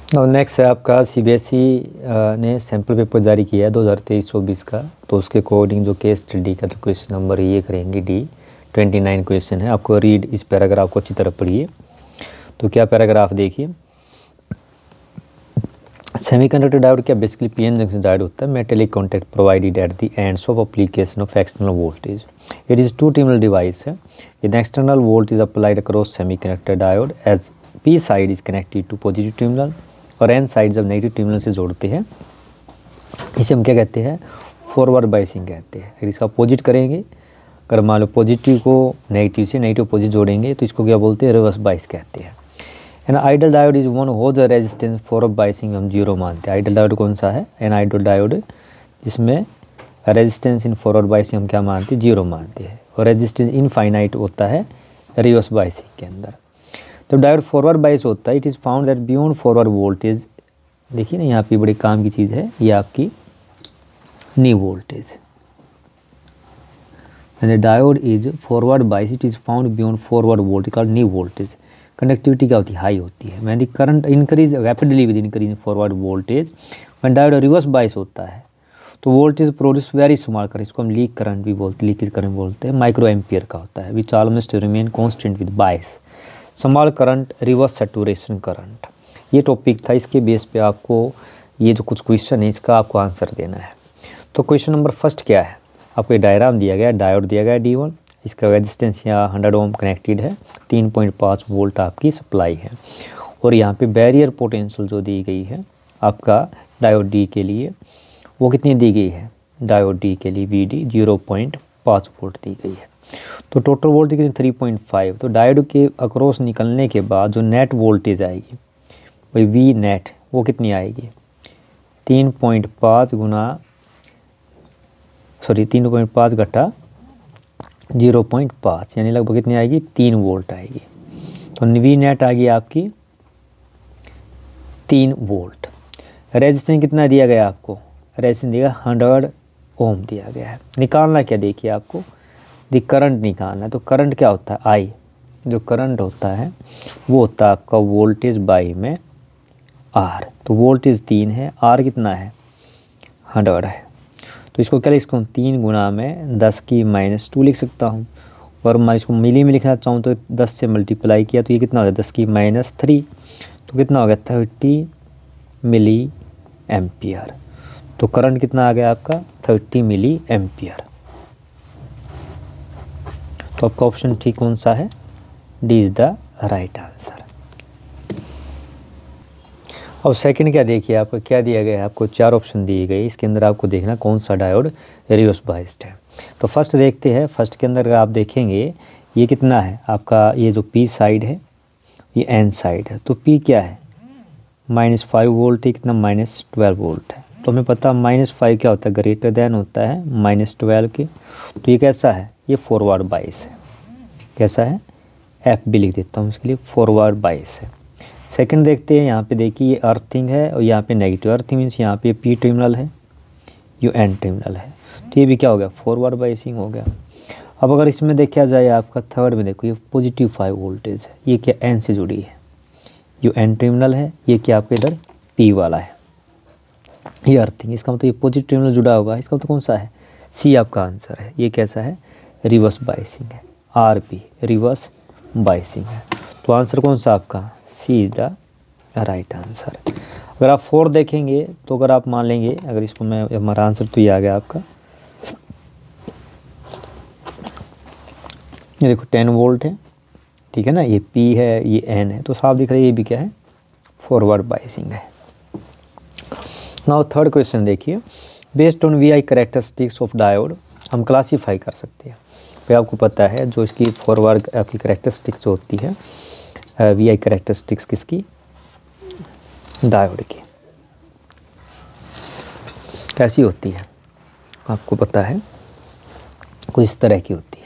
और नेक्स्ट है आपका सीबीएसई ने सैम्पल पेपर जारी किया है 2023-24 का। तो उसके अकॉर्डिंग जो केस स्टडी का जो क्वेश्चन नंबर ये करेंगे डी 29 क्वेश्चन है। आपको रीड इस पैराग्राफ को अच्छी तरह पढ़िए। तो क्या पैराग्राफ देखिए, सेमीकंडक्टर डायोड क्या बेसिकली पीएन जंक्शन डायोड होता है। Metallic contact provided at the ends of application of external voltage. It is two terminal device है with external voltage applied across semiconductor diode as P side is connected to positive terminal और N side जब negative terminal से जोड़ते हैं इसे हम क्या कहते हैं, फॉरवर्ड बाइसिंग कहते हैं। अगर इसका अपोजिट करेंगे, अगर मान लो पॉजिटिव को नेगेटिव से नेगेटिव अपोजिट जोड़ेंगे तो इसको क्या बोलते हैं, रिवर्स बाइस कहते हैं। An ideal diode is one who the resistance forward biasing हम जीरो मानते हैं। आइडल डायोड कौन सा है, एन आइडल डायोड जिसमें रेजिस्टेंस इन फॉरवर्ड बाइसिंग हम क्या मानते हैं, जीरो मानते हैं। और रेजिस्टेंस इनफाइनाइट होता है रिवर्स बाइसिंग के अंदर। तो डायोड फॉरवर्ड बाइस होता है, it is found that beyond forward voltage, देखिए ना यहाँ पे बड़ी काम की चीज़ है, ये आपकी knee voltage. And the diode is forward bias it is found beyond forward voltage called knee voltage. Conductivity क्या होती है, हाई होती है। When the current increase rapidly with increase forward voltage, when diode reverse bias होता है तो voltage produce very small current, इसको हम लीक करंट भी बोलते हैं, लीकेज करंट बोलते हैं, माइक्रो एम्पियर का होता है, which almost remain constant with bias. Small current reverse saturation current, ये टॉपिक था। इसके बेस पे आपको ये जो कुछ क्वेश्चन है इसका आपको आंसर देना है। तो क्वेश्चन नंबर फर्स्ट क्या है, आपको डायग्राम दिया गया है, डायोड दिया गया है D1, इसका रेजिस्टेंस यहाँ 100 ओम कनेक्टेड है, 3.5 वोल्ट आपकी सप्लाई है। और यहाँ पे बैरियर पोटेंशियल जो दी गई है आपका डायोड D के लिए वो कितनी दी गई है, डायोड D के लिए VD 0.5 वोल्ट दी गई है। तो टोटल वोल्टेज कितनी 3.5। तो डायोड के अक्रॉस निकलने के बाद जो नेट वोल्टेज आएगी भाई वी नेट वो कितनी आएगी, 3.5 घटा 0.5 यानी लगभग कितनी आएगी, 3 वोल्ट आएगी। तो वी नेट आ गई आपकी 3 वोल्ट। रेजिस्टेंस कितना दिया गया आपको, रेजिस्टेंस दिया 100 ओम दिया गया है। निकालना क्या, देखिए आपको दी करंट निकालना है। तो करंट क्या होता है, आई, जो करंट होता है वो होता है आपका वोल्टेज बाई में आर। तो वोल्टेज 3 है, आर कितना है 100 है। तो इसको क्या लिख सकता हूँ, 3 गुना में 10 की -2 लिख सकता हूँ। और मैं इसको मिली में लिखना चाहूँ तो 10 से मल्टीप्लाई किया तो ये कितना हो गया 10 की -3, तो कितना हो गया 30 मिली एम्पियर। तो करंट कितना आ गया आपका 30 मिली एम्पियर। तो आपका ऑप्शन ठीक कौन सा है, D is the right answer. और सेकंड क्या देखिए आपको क्या दिया गया है, आपको 4 ऑप्शन दिए गए, इसके अंदर आपको देखना कौन सा डायोड रिवर्स बाइस्ड है। तो फर्स्ट देखते हैं, फर्स्ट के अंदर आप देखेंगे ये कितना है आपका, ये जो पी साइड है ये एन साइड है। तो पी क्या है -5 वोल्ट है, कितना -12 वोल्ट है। तो हमें पता -5 क्या होता है, ग्रेटर देन होता है -12 के। तो ये कैसा है, ये फॉरवर्ड बाइस है। कैसा है, एफ भी लिख देता हूँ इसके लिए, फॉरवर्ड बाइस है। सेकंड देखते हैं, यहाँ पे देखिए ये अर्थिंग है और यहाँ पे नेगेटिव अर्थिंग मीन्स यहाँ पे पी टर्मिनल है, ये एन टर्मिनल है। तो ये भी क्या हो गया, फॉरवर्ड बाइसिंग हो गया। अब अगर इसमें देखा जाए आपका थर्ड में देखो ये पॉजिटिव 5 वोल्टेज है, ये क्या एन से जुड़ी है, ये एन टर्मिनल है, ये क्या आपका इधर पी वाला है, ये अर्थिंग। इसका मतलब ये पॉजिटिव टर्मिनल जुड़ा होगा, इसका मतलब कौन सा है, सी आपका आंसर है। ये कैसा है, रिवर्स बाइसिंग है, आर पी रिवर्स बाइसिंग है। तो आंसर कौन सा आपका, C is the right answer. अगर आप 4 देखेंगे तो अगर आप मान लेंगे, अगर इसको मैं हमारा आंसर तो ये आ गया आपका, ये देखो 10 वोल्ट है, ठीक है ना, ये पी है ये एन है, तो साफ दिख रहा है ये भी क्या है, फॉरवर्ड बाइसिंग है। नाउ थर्ड क्वेश्चन देखिए, based on V I characteristics of diode हम क्लासीफाई कर सकते हैं। तो आपको पता है जो इसकी फॉरवर्ड आपकी करेक्टरिस्टिक्स होती है, वी आई करेक्टरिस्टिक्स किसकी, डायोड की कैसी होती है आपको पता है, कुछ इस तरह की होती है।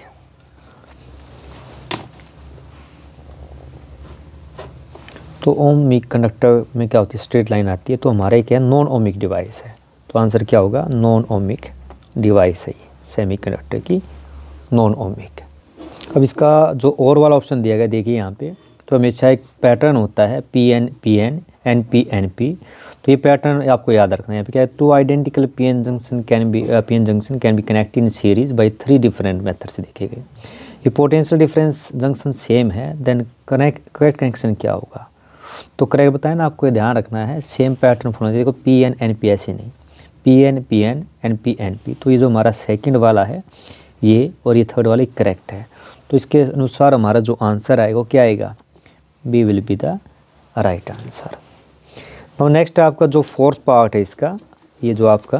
तो ओमिक कंडक्टर में क्या होती है, स्ट्रेट लाइन आती है। तो हमारे क्या है, नॉन ओमिक डिवाइस है। तो आंसर क्या होगा, नॉन ओमिक डिवाइस है ये, सेमीकंडक्टर की नॉन ओमिक। अब इसका जो और वाला ऑप्शन दिया गया देखिए यहाँ पे, तो हमेशा एक पैटर्न होता है पी एन NP NP। तो ये पैटर्न आपको याद रखना है। यहाँ पे क्या है, two identical PN junction can be connected in series by 3 different method से देखे गए। ये पोटेंशियल डिफरेंस जंक्शन सेम है, देन करेक्ट कनेक्शन क्या होगा। तो करेक्ट बताए ना, आपको ये ध्यान रखना है, सेम पैटर्न फॉलो। देखो PN NP ऐसे नहीं, PN PN NP NP। तो ये जो हमारा सेकंड वाला है ये, और ये थर्ड वाला करेक्ट है। तो इसके अनुसार हमारा जो आंसर आएगा वो क्या आएगा, B will be the right answer. तो नेक्स्ट आपका जो फोर्थ पार्ट है इसका, ये जो आपका,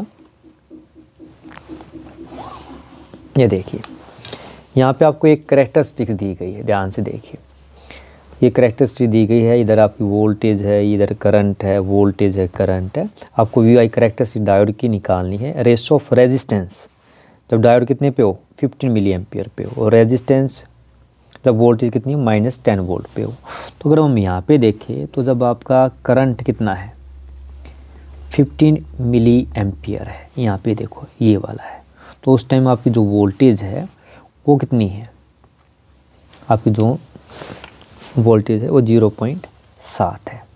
ये देखिए यहाँ पे आपको एक कैरेक्टरिस्टिक्स दी गई है, ध्यान से देखिए। ये कैरेक्टरिस्टिक दी गई है, इधर आपकी वोल्टेज है, इधर करंट है, वोल्टेज है, करंट है। आपको VI कैरेक्टरिस्टिक डायोड की निकालनी है। रेशो ऑफ रेजिस्टेंस जब डायोड कितने पे हो, 15 मिली एम्पियर पे हो, और रेजिस्टेंस जब वोल्टेज कितनी हो, -10 वोल्ट पे हो। तो अगर हम यहाँ पे देखें तो जब आपका करंट कितना है, 15 मिली एम्पियर है, यहाँ पे देखो ये वाला है, तो उस टाइम आपकी जो वोल्टेज है वो कितनी है, आपकी जो वोल्टेज है वो 0.7 है,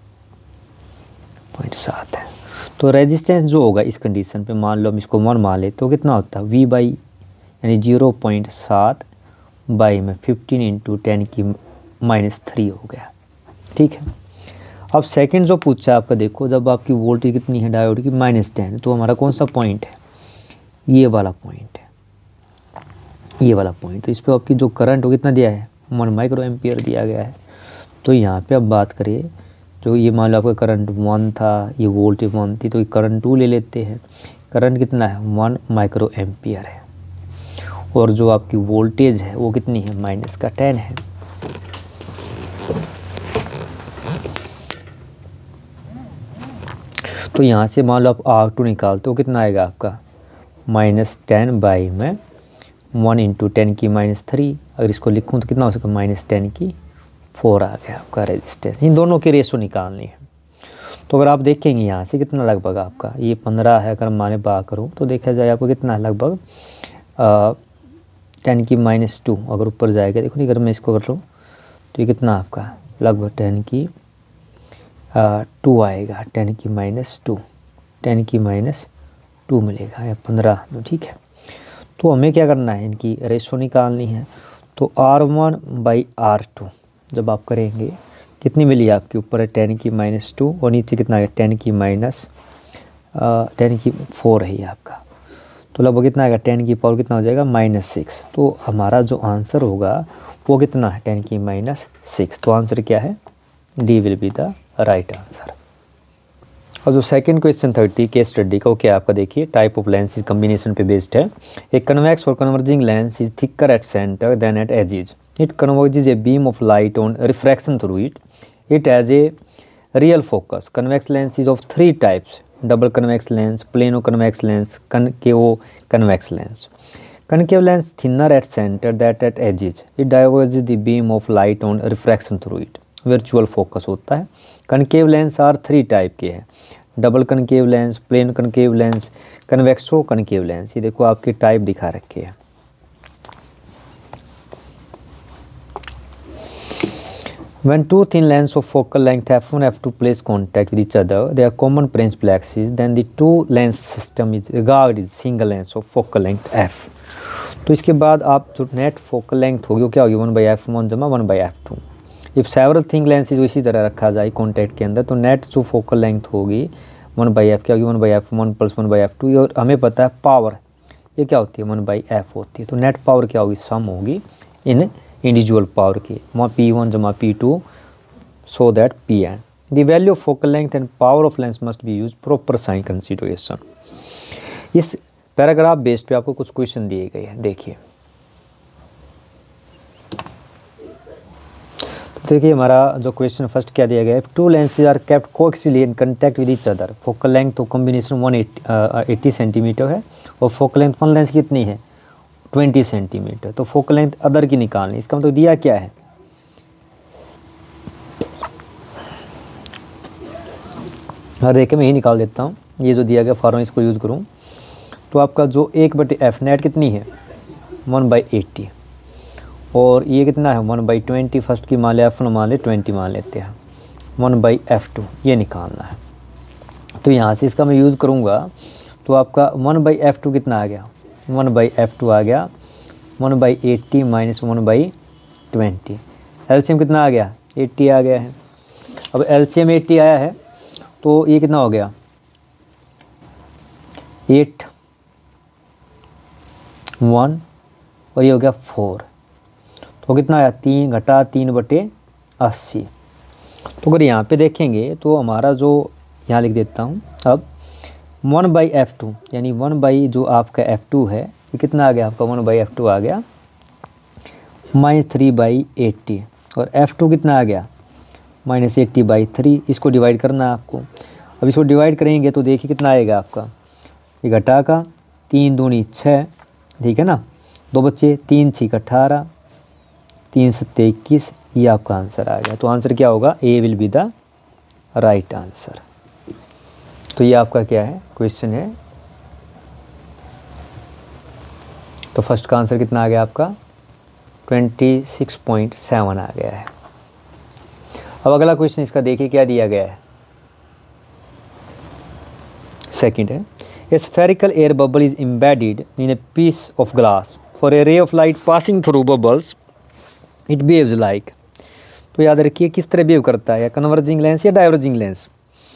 0.7 है। तो रेजिस्टेंस जो होगा इस कंडीशन पे, मान लो हम इसको 1 मान ले, तो कितना होता है, V बाई यानी 0.7 बाई में 15 × 10⁻³ हो गया। ठीक है। अब सेकंड जो पूछा है आपका, देखो जब आपकी वोल्टेज कितनी है डायोड की, -10, तो हमारा कौन सा पॉइंट है, ये वाला पॉइंट है, ये वाला पॉइंट। तो इस पर आपकी जो करंट हो कितना दिया है, 1 माइक्रो एम्पियर दिया गया है। तो यहाँ पे अब बात करिए, जो ये मान लो आपका करंट 1 था, ये वोल्टेज 1 थी, तो ये करंट 2 ले लेते हैं। करंट कितना है, 1 माइक्रो एम्पियर है, और जो आपकी वोल्टेज है वो कितनी है, -10 है। तो यहाँ से मान लो आप R2 निकालते हो, कितना आएगा आपका, -10 बाई में 1 × 10⁻³ अगर इसको लिखूँ तो कितना हो सका, -10⁴ आ गया आपका रेजिस्टेंस। इन दोनों की रेशो निकालनी है। तो अगर आप देखेंगे यहाँ से कितना लगभग आपका, ये 15 है, अगर माने बात करूँ तो देखा जाए आपको कितना लगभग 10⁻²। अगर ऊपर जाएगा, देखो नहीं, अगर मैं इसको कर लूँ तो ये कितना आपका लगभग 10⁻² आएगा, 10⁻², 10⁻² मिलेगा या 15 में। ठीक है। तो हमें क्या करना है, इनकी रेशो निकालनी है। तो R1 बाई R2 जब आप करेंगे कितनी मिली आपके, ऊपर है 10⁻² और नीचे कितना है, 10⁻4 है ये आपका। तो लगभग कितना आएगा, 10 की पावर कितना हो जाएगा, -6। तो हमारा जो आंसर होगा वो कितना है, 10⁻6। तो आंसर क्या है, D will be the right answer. और जो सेकंड क्वेश्चन 30 केस स्टडी का, वो क्या आपका देखिए, type of lens is combination पे बेस्ड है। एक कन्वेक्स और converging lens is thicker at centre than at edges. It converges a beam of light on refraction through it. It has a real focus. Convex lens is of 3 types, double convex lens, plano convex lens, concave convex lens. Concave lens thinner at centre that at edges. It diverges the beam of light on refraction through it. Virtual focus होता है। Concave lens are 3 type के हैं, double concave lens, plane concave lens, convexo concave lens. ये देखो आपके type दिखा रखे हैं। When two thin lengths of focal length f1 f2 place contact with each other, their common principal axis, then the two length system is regarded as single length of focal length f। तो इसके बाद आप जो net focal length होगी वो क्या होगी, 1/f1 जमा 1/f2। If several thing lenses इसी तरह रखा जाए कॉन्टैक्ट के अंदर, तो नेट जो फोकल लेंथ होगी 1/f क्या होगी, 1/f1 + 1/f2। और हमें पता है पावर ये क्या होती है, 1/f होती है। तो नेट पावर क्या होगी, सम होगी इन इंडिविजुअल पावर की, P1 जमा P2 so that Pn। The value of focal length and power of lens must be use proper sign consideration. इस पैराग्राफ बेस पे आपको कुछ क्वेश्चन दिए गए हैं, देखिए। देखिए हमारा जो क्वेश्चन फर्स्ट क्या दिया गया है, 2 lenses are kept coaxially in contact with each other. Focal length तो कॉम्बिनेशन 180 सेंटीमीटर है, और फोकल लेंथ वन लेंस कितनी है, 20 सेंटीमीटर। तो फोकल लेंथ अदर की निकालनी, इसका मतलब दिया क्या है, हाँ देखिए मैं यही निकाल देता हूँ। ये जो दिया गया फॉर्मूला इसको यूज़ करूँ तो आपका जो 1/f नेट कितनी है, 1/80, और ये कितना है 1/20। फर्स्ट की मान ले f1 मान ले 20 मान लेते हैं, 1/f2 ये निकालना है। तो यहाँ से इसका मैं यूज़ करूँगा तो आपका 1/f2 कितना आ गया, 1/f2 आ गया 1/80 माइनस 1/20। एलसीएम कितना आ गया, 80 आ गया है। अब एलसीएम 80 आया है तो ये कितना हो गया, 8 1 और ये हो गया 4, तो कितना आया 3 घटा 3/80। तो अगर यहाँ पे देखेंगे तो हमारा जो यहाँ लिख देता हूँ अब 1/f2 यानी 1 जो आपका f2 है ये कितना आ गया आपका 1/f2 आ गया -3/80 और f2 कितना आ गया -80/3। इसको डिवाइड करना है आपको। अब इसको डिवाइड करेंगे तो देखिए कितना आएगा आपका, ये घटा का 3 दूनी 6, ठीक है ना, 2 बच्चे 3 6 18, 3 7 21, ये आपका आंसर आ गया। तो आंसर क्या होगा, A will be the right answer. तो ये आपका क्या है क्वेश्चन है। तो फर्स्ट का आंसर कितना आ गया आपका 26.7 आ गया है। अब अगला क्वेश्चन इसका देखिए क्या दिया गया है। सेकंड है, a spherical air bubble is embedded in a piece of glass for a ray of light passing through bubbles it behaves like. तो याद रखिए किस तरह बिहेव करता है, या कन्वर्जिंग लेंस या डाइवर्जिंग लेंस।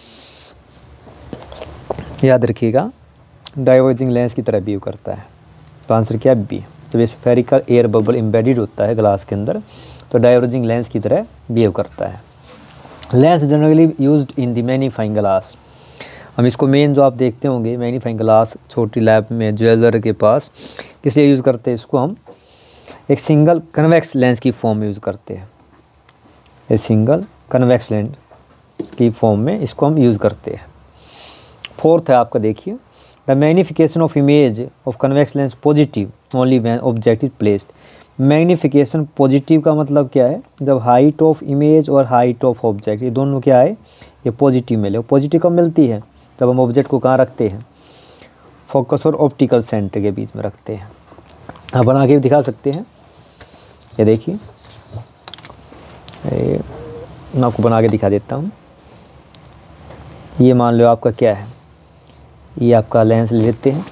याद रखिएगा डाइवर्जिंग लेंस की तरह बिहेव करता है। तो आंसर क्या है बी। जब स्फेरिकल एयर बबल एम्बेडेड होता है ग्लास के अंदर तो डाइवर्जिंग लेंस की तरह बिहेव करता है। Lens generally used in the magnifying glass. हम इसको मेन जो आप देखते होंगे मैग्नीफाइंग ग्लास छोटी लैब में ज्वेलर के पास किसे यूज़ करते हैं, इसको हम एक सिंगल कन्वेक्स लेंस की फॉर्म में यूज़ करते हैं। एक सिंगल कन्वेक्स लेंस की फॉर्म में इसको हम यूज़ करते हैं। फोर्थ है आपका देखिए, the magnification of image of convex lens positive only when object is placed. Magnification positive का मतलब क्या है, जब हाइट ऑफ इमेज और हाइट ऑफ ऑब्जेक्ट ये दोनों क्या है, ये पॉजिटिव मिले। पॉजिटिव कब मिलती है, जब हम ऑब्जेक्ट को कहाँ रखते हैं, फोकस और ऑप्टिकल सेंटर के बीच में रखते हैं। आप बना के भी दिखा सकते हैं, ये देखिए मैं आपको बना के दिखा देता हूँ। ये मान लो आपका क्या है, ये आपका लेंस लेते हैं,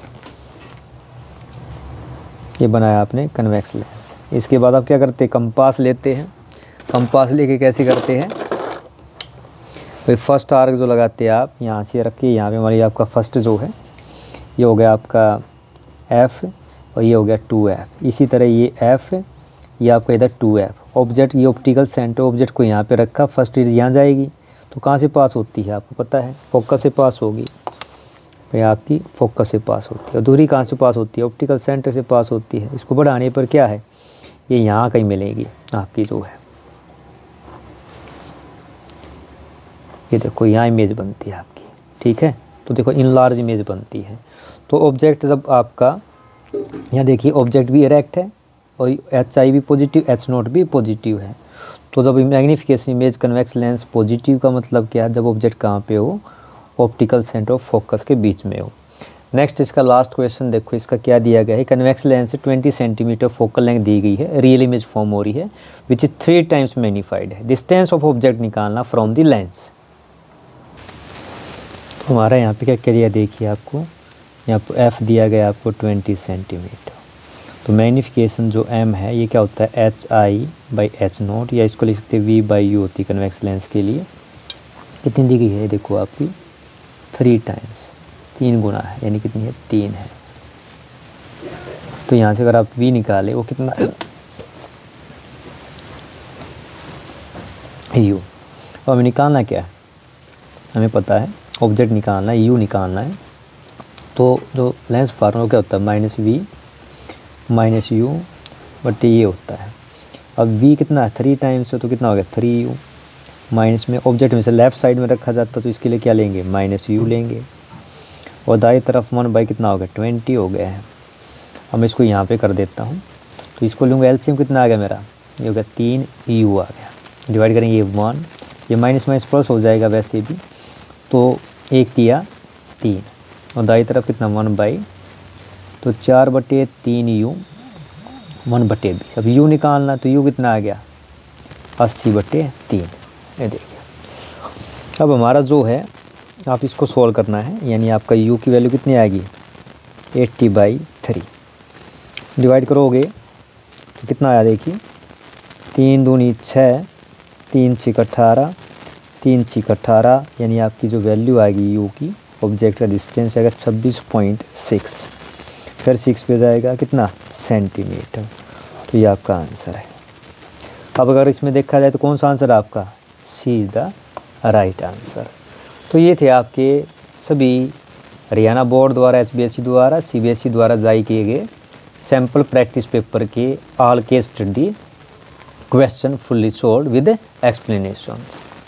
ये बनाया आपने कन्वेक्स लेंस। इसके बाद आप क्या करते हैं, कंपास लेते हैं। कंपास लेके कैसे करते हैं भाई, फर्स्ट आर्क जो लगाते हैं आप यहाँ से रखिए, यहाँ पे हमारी आपका फर्स्ट जो है ये हो गया आपका F और ये हो गया 2F। इसी तरह ये F ये आपका इधर 2F। ऑब्जेक्ट ये ऑप्टिकल सेंटर ऑब्जेक्ट को यहाँ पे रखा, फर्स्ट रेज यहाँ जाएगी तो कहाँ से पास होती है आपको पता है, फोकस से पास होगी भाई, आपकी फोकस से पास होती है। दूरी कहाँ से पास होती है, ऑप्टिकल सेंटर से पास होती है। इसको बढ़ाने पर क्या है, ये यहाँ कहीं मिलेगी आपकी जो है, ये देखो यहाँ इमेज बनती है आपकी, ठीक है। तो देखो इन लार्ज इमेज बनती है। तो ऑब्जेक्ट जब आपका यहाँ देखिए ऑब्जेक्ट भी इरेक्ट है और HI भी पॉजिटिव, H0 भी पॉजिटिव है। तो जब magnification image convex lens positive का मतलब क्या है, जब ऑब्जेक्ट कहाँ पे हो, ऑप्टिकल सेंटर ऑफ फोकस के बीच में हो। नेक्स्ट इसका लास्ट क्वेश्चन देखो, इसका क्या दिया गया है, कन्वेक्स लेंस से 20 सेंटीमीटर फोकल लेंथ दी गई है, रियल इमेज फॉर्म हो रही है विच इज 3 टाइम्स मैग्नीफाइड है। डिस्टेंस ऑफ ऑब्जेक्ट निकालना फ्रॉम द लेंस। तो हमारा यहाँ पे क्या क्या दिया देखिए आपको, यहाँ पर F दिया गया आपको 20 सेंटीमीटर। तो मैग्नीफिकेशन जो M है ये क्या होता है HI/H0, या इसको लिख सकते हैं V/U होती है कन्वेक्स लेंस के लिए। कितनी दी गई है देखो आपकी 3 टाइम्स, 3 गुना है, यानी कितनी है 3 है। तो यहाँ से अगर आप V निकाले वो कितना है U। अब हमें निकालना क्या है, हमें पता है ऑब्जेक्ट निकालना है, U निकालना है। तो जो लेंस फार्मूला क्या होता है -V -U बट ये होता है। अब V कितना है 3 टाइम्स है तो कितना हो गया 3U। माइनस में ऑब्जेक्ट में से लेफ़्ट साइड में रखा जाता तो इसके लिए क्या लेंगे -U लेंगे, और दाई तरफ 1 कितना हो गया 20 हो गया है। अब मैं इसको यहाँ पे कर देता हूँ, तो इसको लूँगा एलसीएम कितना आ गया मेरा, ये हो गया 3U आ गया। डिवाइड करेंगे ये 1, ये माइनस माइनस प्लस हो जाएगा वैसे भी, तो 1 किया 3 और दाई तरफ कितना 1 तो 4/3U 1/20। अब U निकालना तो U कितना आ गया 80/3, ये देखिए। अब हमारा जो है आप इसको सोल्व करना है, यानी आपका u की वैल्यू कितनी आएगी 80/3 डिवाइड करोगे तो कितना आया देखिए 3 दूनी 6, 3 6 18, 3 6 18, यानी आपकी जो वैल्यू आएगी u की, ऑब्जेक्ट का डिस्टेंस आएगा 26.6, फिर 6 पे जाएगा कितना सेंटीमीटर। तो ये आपका आंसर है। अब अगर इसमें देखा जाए तो कौन सा आंसर है आपका, C is the right answer. तो ये थे आपके सभी हरियाणा बोर्ड द्वारा, HBSE द्वारा, CBSE द्वारा जारी किए गए सैम्पल प्रैक्टिस पेपर के all case study question fully solve with explanation.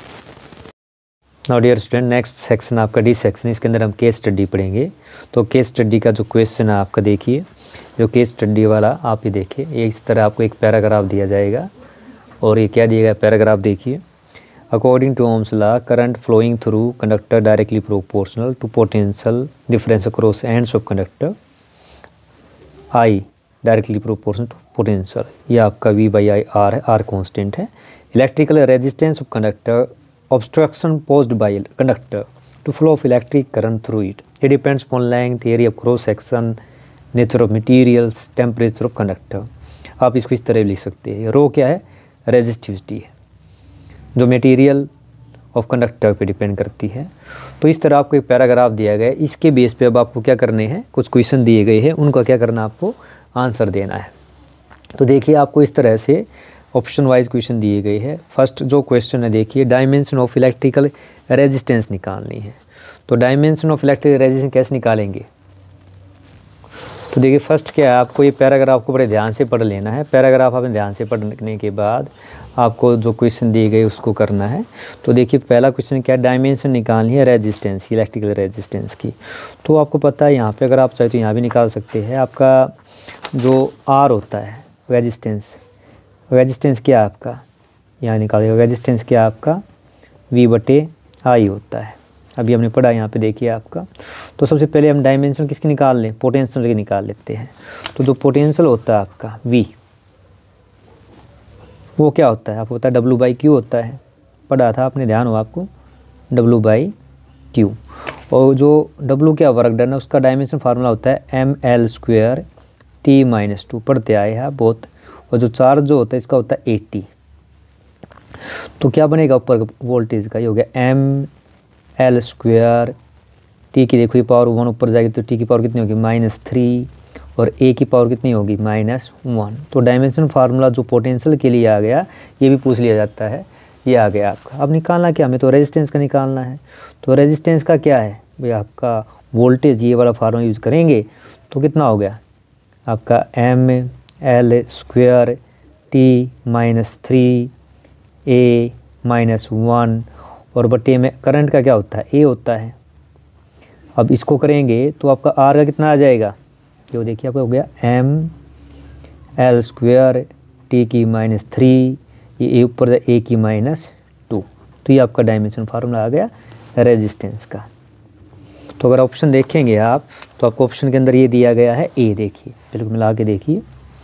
Now dear student, next section आपका डी सेक्शन, इसके अंदर हम केस स्टडी पढ़ेंगे। तो केस स्टडी का जो क्वेश्चन है आपका देखिए, जो केस स्टडी वाला आप ये देखिए, ये इस तरह आपको एक पैराग्राफ दिया जाएगा और ये क्या दिया गया पैराग्राफ देखिए। According to Ohm's law, current flowing through conductor directly proportional to potential difference across ends of conductor I directly proportional to potential. ये आपका V/I R है, R कांस्टेंट है। Electrical resistance of conductor, obstruction posed by conductor to flow of electric current through it. It depends upon length, area of cross section, nature of materials, temperature of conductor. आप इसको इस तरह लिख सकते हैं। रो क्या है, रेजिस्टिविटी है, जो मटेरियल ऑफ कंडक्टर पे डिपेंड करती है। तो इस तरह आपको एक पैराग्राफ दिया गया है, इसके बेस पे अब आपको क्या करने हैं, कुछ क्वेश्चन दिए गए हैं, उनका क्या करना आपको आंसर देना है। तो देखिए आपको इस तरह से ऑप्शन वाइज क्वेश्चन दिए गए हैं। फर्स्ट जो क्वेश्चन है देखिए, डायमेंशन ऑफ इलेक्ट्रिकल रेजिस्टेंस निकालनी है। तो डायमेंशन ऑफ इलेक्ट्रिकल रेजिस्टेंस कैसे निकालेंगे, तो देखिए फर्स्ट क्या है, आपको ये पैराग्राफ को बड़े ध्यान से पढ़ लेना है। पैराग्राफ आपने ध्यान से पढ़ने के बाद आपको जो क्वेश्चन दिए गए उसको करना है। तो देखिए पहला क्वेश्चन क्या है, डायमेंशन निकालनी है रेजिस्टेंस, इलेक्ट्रिकल रेजिस्टेंस की। तो आपको पता है यहाँ पे अगर आप चाहे तो यहाँ भी निकाल सकते हैं। आपका जो R होता है रेजिस्टेंस, रेजिस्टेंस क्या है आपका, यहाँ निकालिएगा, रेजिस्टेंस क्या है आपका V/I होता है। अभी हमने पढ़ा यहाँ पे देखिए आपका। तो सबसे पहले हम डायमेंशन किसकी निकाल लें, पोटेंशियल की निकाल लेते हैं। तो जो पोटेंशियल होता है आपका V, वो क्या होता है आपको पता है W/Q होता है, पढ़ा था आपने, ध्यान हो आपको, W/Q। और जो W क्या वर्क डन है, उसका डायमेंशन फार्मूला होता है ml² T-2, पढ़ते आए हैं बहुत। और जो चार्ज जो होता है इसका होता है 80। तो क्या बनेगा ऊपर वोल्टेज का, ये हो गया ml² T की देखो ये पावर 1 ऊपर जाएगी तो T की पावर कितनी होगी -3, और A की पावर कितनी होगी -1। तो डायमेंशन फार्मूला जो पोटेंशियल के लिए आ गया, ये भी पूछ लिया जाता है, ये आ गया आपका। अब निकालना क्या, हमें तो रेजिस्टेंस का निकालना है। तो रेजिस्टेंस का क्या है भाई, आपका वोल्टेज, ये वाला फार्मूला यूज़ करेंगे तो कितना हो गया आपका ml² T-3 A -1, और बटे में करंट का क्या होता है A होता है। अब इसको करेंगे तो आपका R का कितना आ जाएगा, जो देखिए आपका हो गया ml² T-3, ये A ऊपर A की -2। तो ये आपका डायमेंशन फार्मूला आ गया रेजिस्टेंस का। तो अगर ऑप्शन देखेंगे आप तो आपको ऑप्शन के अंदर ये दिया गया है A, देखिए बिल्कुल मिला के देखिए।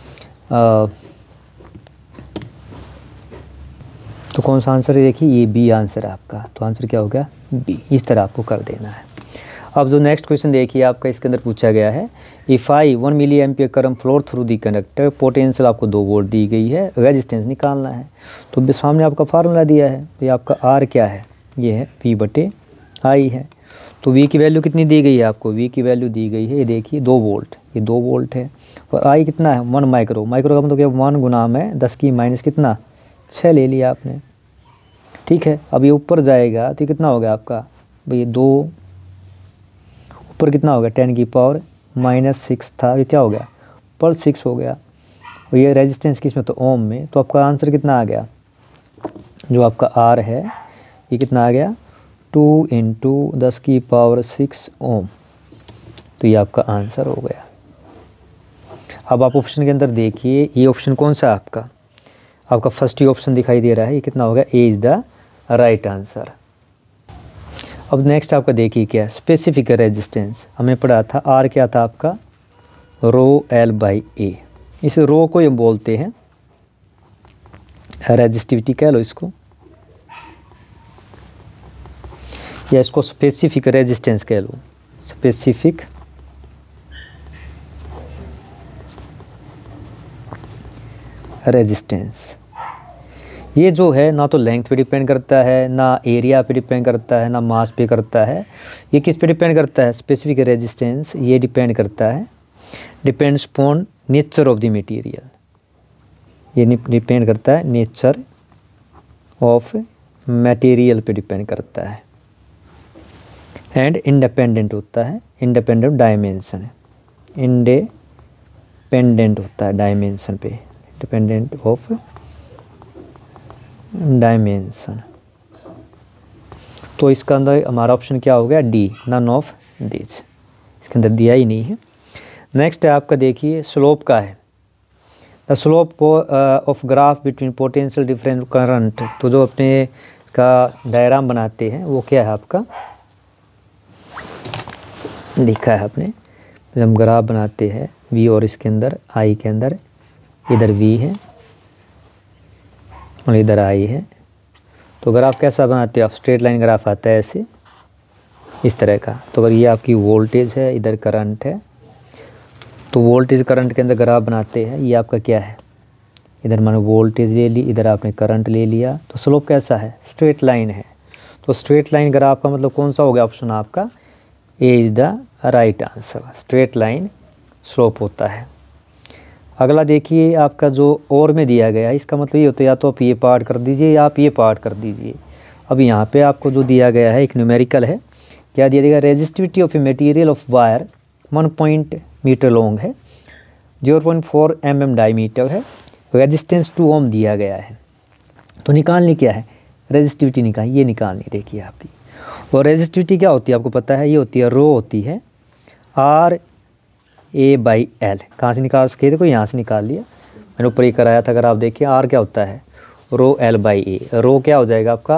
तो कौन सा आंसर है देखिए, ये B आंसर है आपका। तो आंसर क्या हो गया B, इस तरह आपको कर देना है। अब जो नेक्स्ट क्वेश्चन देखिए आपका, इसके अंदर पूछा गया है, if I 1 milliampere current flow through the conductor, potential आपको 2 वोल्ट दी गई है, रेजिस्टेंस निकालना है। तो सामने आपका फार्मूला दिया है, तो ये आपका R क्या है, ये है V/I है। तो V की वैल्यू कितनी दी गई है आपको, V की वैल्यू दी गई है, ये देखिए 2 वोल्ट, ये 2 वोल्ट है। और I कितना है 1 माइक्रो, माइक्रो का मतलब क्या 1 गुना में 10 की माइनस कितना 6 ले लिया आपने, ठीक है। अब ये ऊपर जाएगा तो कितना हो गया आपका भाई 2, ऊपर कितना हो गया 10 की पावर -6 था, ये क्या हो गया +6 हो गया। और ये रेजिस्टेंस किस में, तो ओम में। तो आपका आंसर कितना आ गया, जो आपका R है ये कितना आ गया 2 × 10 की पावर 6 ओम। तो ये आपका आंसर हो गया। अब आप ऑप्शन के अंदर देखिए, ये ऑप्शन कौन सा है आपका, आपका फर्स्ट ही ऑप्शन दिखाई दे रहा है, ये कितना हो गया A is the right answer. अब नेक्स्ट आपका देखिए क्या, स्पेसिफिक रेजिस्टेंस हमने पढ़ा था, R क्या था आपका ρl/A। इस रो को ये बोलते हैं रेजिस्टिविटी, कह लो इसको। या इसको स्पेसिफिक रेजिस्टेंस कह लो, स्पेसिफिक रेजिस्टेंस। ये जो है ना तो लेंथ पे डिपेंड करता है, ना एरिया पे डिपेंड करता है, ना मास पे करता है। ये किस पे डिपेंड करता है? स्पेसिफिक रेजिस्टेंस ये डिपेंड करता है, depends upon nature of the material. ये डिपेंड करता है नेचर ऑफ मटेरियल पे डिपेंड करता है। एंड इंडिपेंडेंट होता है, इंडिपेंडेंट डायमेंशन, इंडिपेंडेंट होता है डायमेंशन पे, इंडिपेंडेंट ऑफ डायमेंशन। तो इसका अंदर हमारा ऑप्शन क्या हो गया? D, none of this. इसके अंदर दिया ही नहीं है। नेक्स्ट है आपका, देखिए स्लोप का है, the slope of graph between potential difference current. तो जो अपने का डायग्राम बनाते हैं वो क्या है आपका, लिखा है आपने, जब हम ग्राफ बनाते हैं वी और इसके अंदर आई के अंदर, इधर वी है और इधर आई है, तो ग्राफ कैसा बनाते हो आप? स्ट्रेट लाइन ग्राफ आता है ऐसे, इस तरह का। तो अगर ये आपकी वोल्टेज है, इधर करंट है, तो वोल्टेज करंट के अंदर ग्राफ बनाते हैं। ये आपका क्या है? इधर मानो वोल्टेज ले ली, इधर आपने करंट ले लिया, तो स्लोप कैसा है? स्ट्रेट लाइन है। तो स्ट्रेट लाइन ग्राफ का मतलब कौन सा हो गया ऑप्शन आपका? A is the right answer, straight line slope होता है। अगला देखिए आपका जो और में दिया गया है, इसका मतलब ये होता है या तो आप ये पार्ट कर दीजिए या आप ये पार्ट कर दीजिए। अब यहाँ पे आपको जो दिया गया है एक न्यूमेरिकल है, क्या दिया गया? Resistivity of a material of wire 1 metre long है, 0.4 mm डायमीटर है, रेजिस्टेंस 2 ओम दिया गया है। तो निकालनी क्या है? रेजिस्टिविटी निकालनी, ये निकालनी देखिए आपकी। और रेजिस्टिविटी क्या होती है आपको पता है? ये होती है रो होती है RA/L। कहाँ से निकाल सके? देखो यहाँ से निकाल लिया, मैंने ऊपर ही कराया था। अगर आप देखिए R क्या होता है? रो L/A। रो क्या हो जाएगा आपका?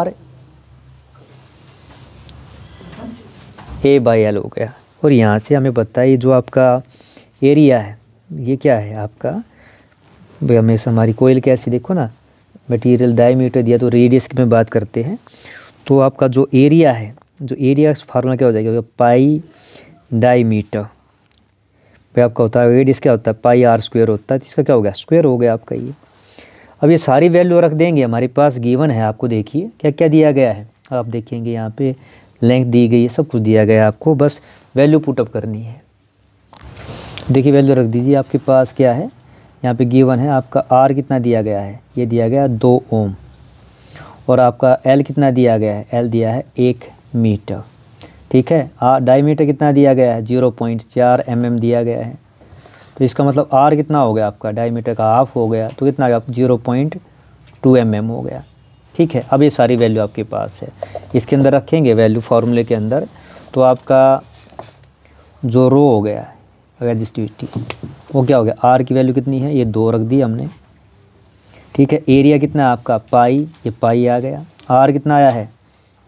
RA/L हो गया। और यहाँ से हमें पता है ये जो आपका एरिया है ये क्या है आपका? भाई हमेशा हमारी कोयल कैसी, देखो ना, मटेरियल डायमीटर दिया तो रेडियस की में बात करते हैं। तो आपका जो एरिया है, जो एरिया फार्मूला क्या हो जाएगा? पाई डायमीटर पे आपका होता है, रेडियस क्या होता है? पाई r² होता है। तो इसका क्या हो गया? स्क्वायर हो गया आपका ये। अब ये सारी वैल्यू रख देंगे, हमारे पास गिवन है। आपको देखिए क्या क्या दिया गया है, आप देखेंगे यहाँ पे लेंथ दी गई है, सब कुछ दिया गया है, आपको बस वैल्यू पुटअप करनी है। देखिए वैल्यू रख दीजिए, आपके पास क्या है यहाँ पे गिवन है आपका R कितना दिया गया है? ये दिया गया 2 ओम। और आपका L कितना दिया गया है? L दिया है 1 मीटर, ठीक है। डायमीटर कितना दिया गया है? 0.4 mm दिया गया है। तो इसका मतलब R कितना हो गया आपका? डायमीटर का हाफ हो गया, तो कितना आ गया? 0.2 mm हो गया, ठीक है। अब ये सारी वैल्यू आपके पास है, इसके अंदर रखेंगे वैल्यू फार्मूले के अंदर। तो आपका जो रो हो गया रेजिस्टिविटी वो क्या हो गया? R की वैल्यू कितनी है? ये 2 रख दी हमने, ठीक है। एरिया कितना है आपका? पाई, ये पाई आ गया। R कितना आया है?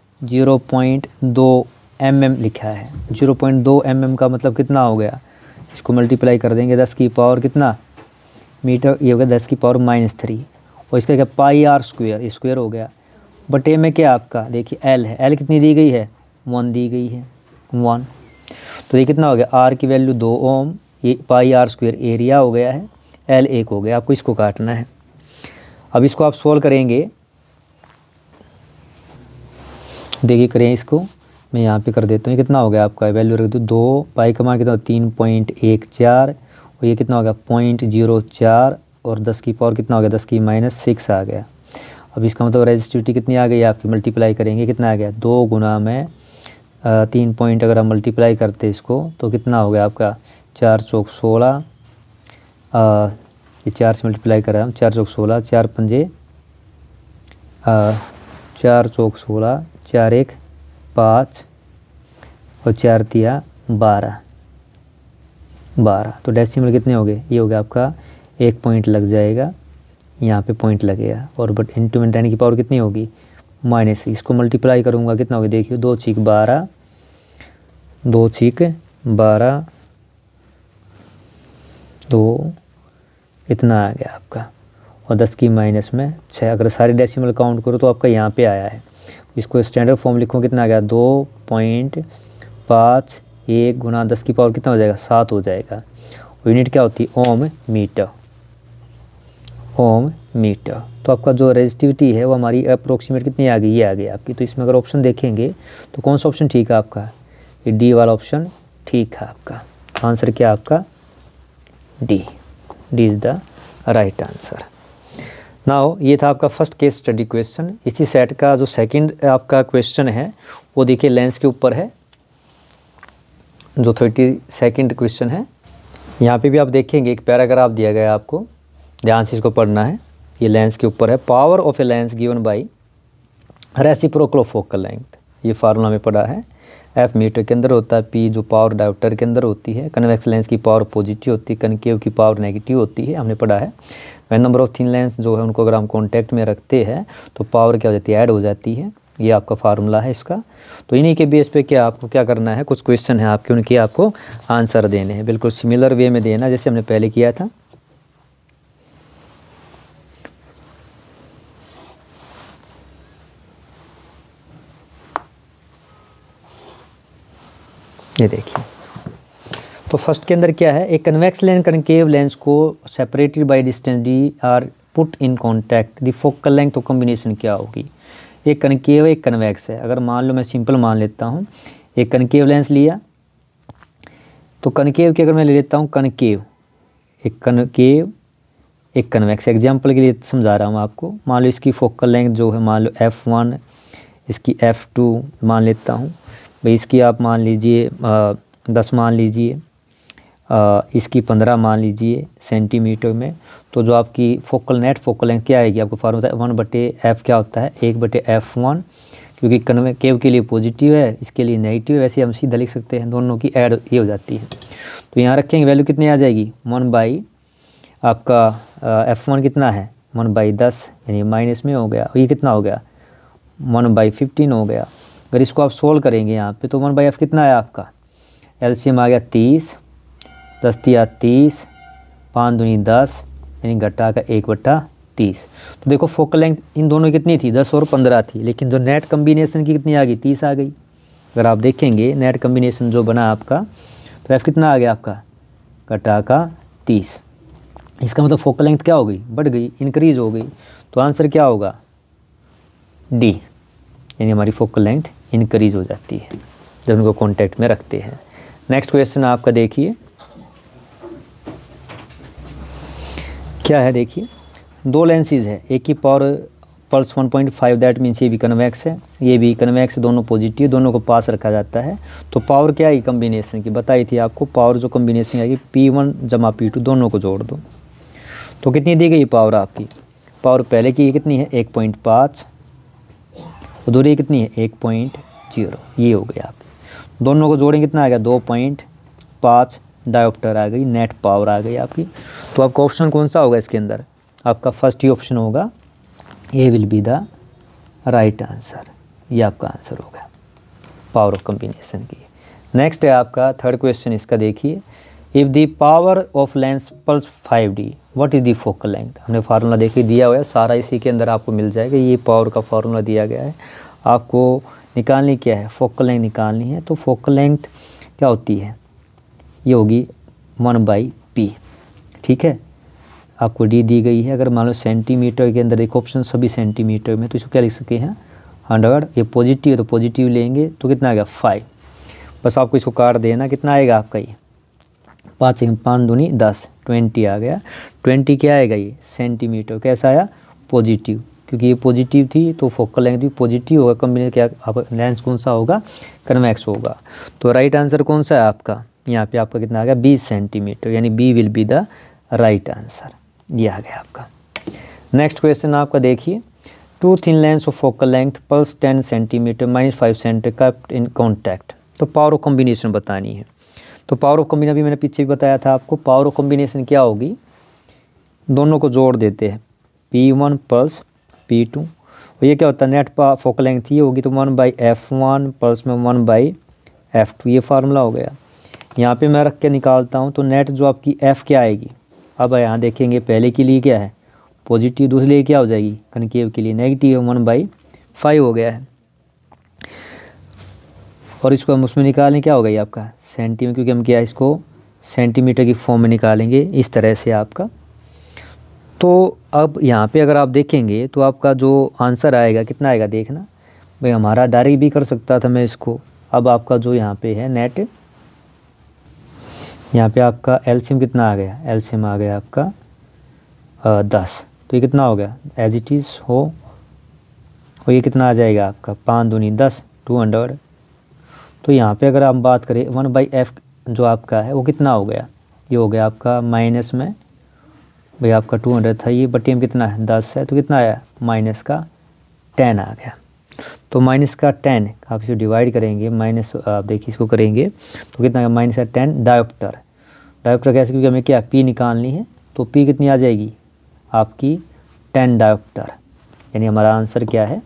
0.2 mm लिखा है। 0.2 mm का मतलब कितना हो गया? इसको मल्टीप्लाई कर देंगे 10 की पावर कितना मीटर, ये हो गया 10 की पावर -3। और इसका क्या? पाई r², ये स्क्वायर हो गया। बट ए में क्या आपका? देखिए L है, L कितनी दी गई है? 1 दी गई है, 1। तो ये कितना हो गया? R की वैल्यू 2 ओम, ये पाई r² एरिया हो गया है, L 1 हो गया। आपको इसको काटना है। अब इसको आप सोल्व करेंगे, देखिए करें इसको, मैं यहाँ पे कर देता हूँ। ये कितना हो गया आपका? वैल्यू रख दो 2, पाई का मान कितना? 3.14, और ये कितना हो गया? 0.04, और 10 की पावर कितना हो गया? 10 की -6 आ गया। अब इसका मतलब रेजिस्टिविटी कितनी आ गई आपकी? मल्टीप्लाई करेंगे, कितना आ गया? 2 गुना में 3 पॉइंट अगर आप मल्टीप्लाई करते इसको तो कितना हो गया आपका? 4 चौक 16, ये 4 से मल्टीप्लाई कर रहा हूँ, 4 चौक 16, 4 पंजे 4 चौक 16, 4 1 5 और 4 तिया 12। तो डेसिमल कितने हो गए? ये हो गया आपका 1 पॉइंट लग जाएगा, यहाँ पे पॉइंट लगेगा। और बट इंटू में 10 की पावर कितनी होगी? -6। इसको मल्टीप्लाई करूँगा कितना होगा? देखिए 2 छीक 12, 2 छीक 12, 2 इतना आ गया आपका, और 10 की -6। अगर सारे डेसिमल काउंट करो तो आपका यहाँ पे आया है। इसको स्टैंडर्ड फॉर्म लिखो, कितना आ गया 2.51 गुना 10 की पावर कितना हो जाएगा 7 हो जाएगा। यूनिट क्या होती है ओम मीटर, ओम मीटर। तो आपका जो रेजिस्टिविटी है वो हमारी अप्रोक्सीमेट कितनी आ गई, ये आ गई आपकी। तो इसमें अगर ऑप्शन देखेंगे तो कौन सा ऑप्शन ठीक है आपका, ये डी वाला ऑप्शन ठीक है आपका। आंसर क्या आपका D, D is the right answer. Now ये था आपका फर्स्ट केस स्टडी क्वेश्चन। इसी सेट का जो सेकंड आपका क्वेश्चन है वो देखिए लेंस के ऊपर है, जो 32nd क्वेश्चन है। यहाँ पे भी आप देखेंगे एक पैराग्राफ दिया गया है, आपको ध्यान से इसको पढ़ना है। ये लेंस के ऊपर है, power of a lens given by reciprocal of focal length, ये फार्मूला में पढ़ा है। एफ मीटर के अंदर होता है, पी जो पावर डायोप्टर के अंदर होती है, कन्वेक्स लेंस की पावर पॉजिटिव होती है, कनकेव की पावर नेगेटिव होती है, हमने पढ़ा है। वह नंबर ऑफ थिन लेंस जो है उनको अगर हम कॉन्टैक्ट में रखते हैं तो पावर क्या हो जाती है, ऐड हो जाती है। ये आपका फार्मूला है इसका। तो इन्हीं के बेस पे क्या आपको क्या करना है, कुछ क्वेश्चन है आपके, उनके आपको आंसर देने हैं, बिल्कुल सिमिलर वे में देना जैसे हमने पहले किया था। ये देखिए, तो फर्स्ट के अंदर क्या है, एक कन्वेक्स लेंस कनकेव लेंस को separated by distance D are put in contact, the focal length तो कॉम्बिनेशन क्या होगी। एक कनकेव एक कन्वेक्स है, अगर मान लो मैं सिंपल मान लेता हूँ, एक कनकेव लेंस लिया तो कनकेव की अगर मैं ले लेता हूँ कनकेव, एक कनकेव एक कन्वेक्स, एग्जाम्पल के लिए समझा रहा हूँ आपको। मान लो इसकी फोकल लेंथ जो है मान लो f1, इसकी f2 मान लेता हूँ भाई, इसकी आप मान लीजिए 10 मान लीजिए, इसकी 15 मान लीजिए सेंटीमीटर में। तो जो आपकी फोकल नेट फोकल लेंथ क्या आएगी, आपको फार्मूला 1/f क्या होता है 1/f1, क्योंकि कनकेव के लिए पॉजिटिव है, इसके लिए नेगेटिव है, वैसे हम सीधा लिख सकते हैं, दोनों की ऐड ये हो जाती है। तो यहाँ रखेंगे वैल्यू कितनी आ जाएगी 1 आपका f1 कितना है 1/10 यानी माइनस में हो गया, और ये कितना हो गया 1/15 हो गया। अगर इसको आप सोल्व करेंगे यहाँ पे तो 1/f कितना है आपका, एलसीएम आ गया 30, 10 × 30, 5 दूनी 10 यानी घटा का 1/30। तो देखो फोकल लेंथ इन दोनों की कितनी थी 10 और 15 थी, लेकिन जो नेट कम्बिनेशन की कितनी आ गई 30 आ गई। अगर आप देखेंगे नेट कम्बिनेशन जो बना आपका तो एफ कितना आ गया आपका घटा का 30। इसका मतलब फोकल लेंथ क्या हो गई, बढ़ गई, इंक्रीज़ हो गई। तो आंसर क्या होगा डी, यानी हमारी फोकल लेंथ इंक्रीज़ हो जाती है जब उनको कॉन्टैक्ट में रखते हैं। नेक्स्ट क्वेश्चन आपका देखिए क्या है, देखिए दो लेंसेज है, एक की पावर पल्स 1.5 दैट मीन्स ये भी कन्वेक्स है, ये भी कन्वेक्स, दोनों पॉजिटिव, दोनों को पास रखा जाता है। तो पावर क्या है कम्बिनेशन की बताई थी आपको, पावर जो कम्बिनेशन आएगी P1 + P2 दोनों को जोड़ दो तो कितनी दी गई पावर आपकी, पावर पहले की कितनी है 1.5 और दूसरी कितनी है 1.0, ये हो गया आपकी। दोनों को जोड़ेंगे कितना आ गया 2.5 डायोप्टर आ गई, नेट पावर आ गई आपकी। तो आपका ऑप्शन कौन सा होगा इसके अंदर, आपका फर्स्ट ही ऑप्शन होगा, A will be the right answer, ये आपका आंसर होगा पावर ऑफ कॉम्बिनेशन की। नेक्स्ट है आपका थर्ड क्वेश्चन, इसका देखिए, if the power of lens plus 5D what is the focal length. हमने फार्मूला देखिए दिया हुआ है, सारा इसी के अंदर आपको मिल जाएगा, ये पावर का फार्मूला दिया गया है। आपको निकालनी क्या है, फोकल लेंथ निकालनी है। तो फोकल लेंथ क्या होती है, ये होगी 1/p, ठीक है। आपको डी दी गई है, अगर मान लो सेंटीमीटर के अंदर देखो ऑप्शन सभी सेंटीमीटर में, तो इसको क्या लिख सकते हैं 100, ये पॉजिटिव है तो पॉजिटिव लेंगे तो कितना आ गया 5, बस आपको इसको काट देना, कितना आएगा आपका ये 5 दूनी 10 20 आ गया। 20 क्या आएगा ये सेंटीमीटर, कैसा आया पॉजिटिव, क्योंकि ये पॉजिटिव थी तो फोकल लेंथ भी पॉजिटिव होगा, कम्बिनेशन क्या आप लेंस कौन सा होगा कन्वेक्स होगा। तो राइट आंसर कौन सा है आपका, यहाँ पे आपका कितना आ गया 20 सेंटीमीटर, यानी B will be the right answer, ये आ गया आपका। नेक्स्ट क्वेश्चन आपका देखिए, two thin lens of focal length plus 10 centimetre -5 centimetre cupped in contact. तो पावर ऑफ कॉम्बिनेशन बतानी है। तो पावर ऑफ कॉम्बिनेशन भी मैंने पीछे भी बताया था आपको, पावर ऑफ कॉम्बिनेशन क्या होगी, दोनों को जोड़ देते हैं P1 + P2, और ये क्या होता है नेट फोकल लेंथ ये होगी तो 1/f1 प्लस में 1/f2, ये फार्मूला हो गया। यहाँ पे मैं रख के निकालता हूँ तो नेट जो आपकी f क्या आएगी, अब यहाँ देखेंगे पहले के लिए क्या है पॉजिटिव, दूसरे लिए क्या हो जाएगी कनकेव के लिए नेगेटिव, 1/5 हो गया है। और इसको हम उसमें निकालें, क्या होगा ये आपका सेंटीमीटर, क्योंकि हम क्या इसको सेंटीमीटर की फॉर्म में निकालेंगे इस तरह से आपका। तो अब यहाँ पे अगर आप देखेंगे तो आपका जो आंसर आएगा कितना आएगा देखना भाई, हमारा डायरेक्ट भी कर सकता था मैं इसको। अब आपका जो यहाँ पे है नेट, यहाँ पे आपका एलसीएम कितना आ गया, एलसीएम आ गया आपका 10। तो ये कितना हो गया एज इट इज़ हो, और ये कितना आ जाएगा आपका 5 दूनी 10, 200। तो यहाँ पे अगर हम बात करें 1/f जो आपका है वो कितना हो गया, ये हो गया आपका माइनस में भाई आपका 200 था, ये बटे में कितना है 10 है, तो कितना आया माइनस का 10 आ गया। तो माइनस का 10 आप इसे डिवाइड करेंगे, माइनस आप देखिए इसको करेंगे तो कितना आएगा माइनस का 10 डायोप्टर। डायोप्टर कैसे, क्योंकि हमें क्या पी निकालनी है, तो पी कितनी आ जाएगी आपकी 10 डायोप्टर, यानी हमारा आंसर क्या है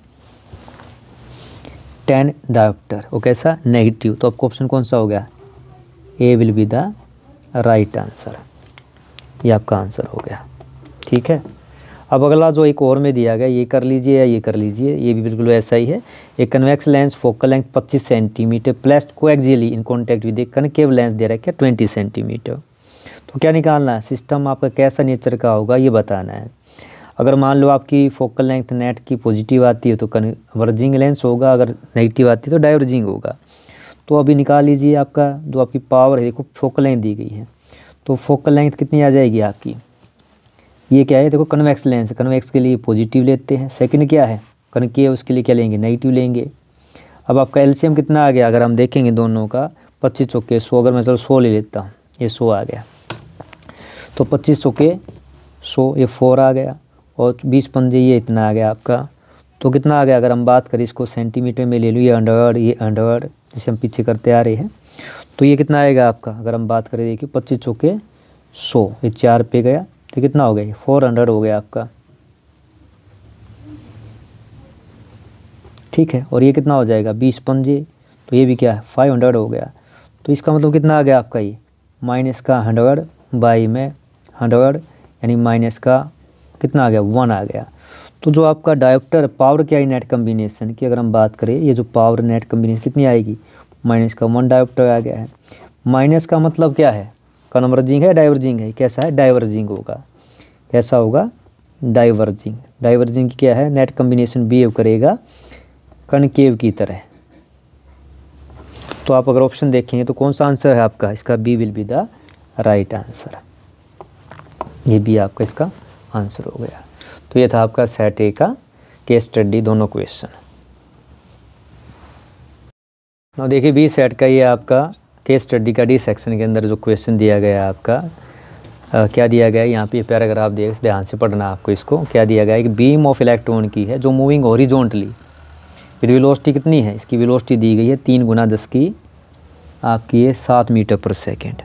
10 डायोप्टर। वो कैसा नेगेटिव, तो आपको ऑप्शन कौन सा हो गया, A will be the right answer, ये आपका आंसर हो गया। ठीक है, अब अगला जो एक और में दिया गया ये कर लीजिए या ये कर लीजिए, ये भी बिल्कुल ऐसा ही है। एक convex lens focal length 25 centimetre placed coaxially in contact with a concave lens दे रखा है 20 सेंटीमीटर। तो क्या निकालना है, सिस्टम आपका कैसा नेचर का होगा ये बताना है। अगर मान लो आपकी फोकल लेंथ नेट की पॉजिटिव आती है तो कन्वर्जिंग लेंस होगा, अगर नेगेटिव आती है तो डाइवर्जिंग होगा। तो अभी निकाल लीजिए आपका जो आपकी पावर है, देखो फोकल लेंथ दी गई है, तो फोकल लेंथ कितनी आ जाएगी आपकी, ये क्या है देखो कन्वेक्स लेंस, कन्वेक्स के लिए पॉजिटिव लेते हैं। सेकंड क्या है कनकेव, उसके लिए क्या लेंगे नेगेटिव लेंगे। अब आपका एलसीएम कितना आ गया, अगर हम देखेंगे दोनों का 25 चौके 100, अगर मैं चलो 100 ले लेता हूँ, ये 100 आ गया, तो 25 चौके 100 ये 4 आ गया, और 20 पंजे ये इतना आ गया आपका। तो कितना आ गया, अगर हम बात करें इसको सेंटीमीटर में ले लूँ, ये 100 ये 100 जैसे हम पीछे करते आ रहे हैं, तो ये कितना आएगा आपका, अगर हम बात करें देखिए 25 चौके 100 ये 4 पे गया, तो कितना हो गया 400 हो गया आपका। ठीक है, और ये कितना हो जाएगा 20 पंजे, तो ये भी क्या है 500 हो गया। तो इसका मतलब कितना आ गया आपका, ये माइनस का 100 बाई में 100, यानी माइनस का कितना आ गया 1 आ गया। तो जो आपका डायोप्टर पावर क्या है नेट कम्बिनेशन की, अगर हम बात करें ये जो पावर नेट कम्बिनेशन कितनी आएगी, माइनस का 1 डायोप्टर आ गया है। माइनस का मतलब क्या है, कन्वर्जिंग है डाइवर्जिंग है, कैसा है डाइवर्जिंग होगा, कैसा होगा डाइवर्जिंग। डाइवर्जिंग की क्या है नेट कम्बिनेशन बिहेव करेगा कनकेव की तरह। तो आप अगर ऑप्शन देखेंगे तो कौन सा आंसर है आपका, इसका B will be the right answer, ये भी आपका इसका आंसर हो गया। तो ये था आपका सेट ए का केस स्टडी दोनों क्वेश्चन। now देखिए बी सेट का ये आपका केस स्टडी का डी सेक्शन के अंदर जो क्वेश्चन दिया गया है आपका क्या दिया गया है, यहाँ पे पैराग्राफ दिया, ध्यान से पढ़ना आपको। इसको क्या दिया गया है, एक बीम ऑफ इलेक्ट्रॉन की है जो मूविंग हॉरिजॉन्टली विद वेलोसिटी कितनी है, इसकी वेलोसिटी दी गई है 3 × 10 की आपकी ये 7 मीटर पर सेकेंड,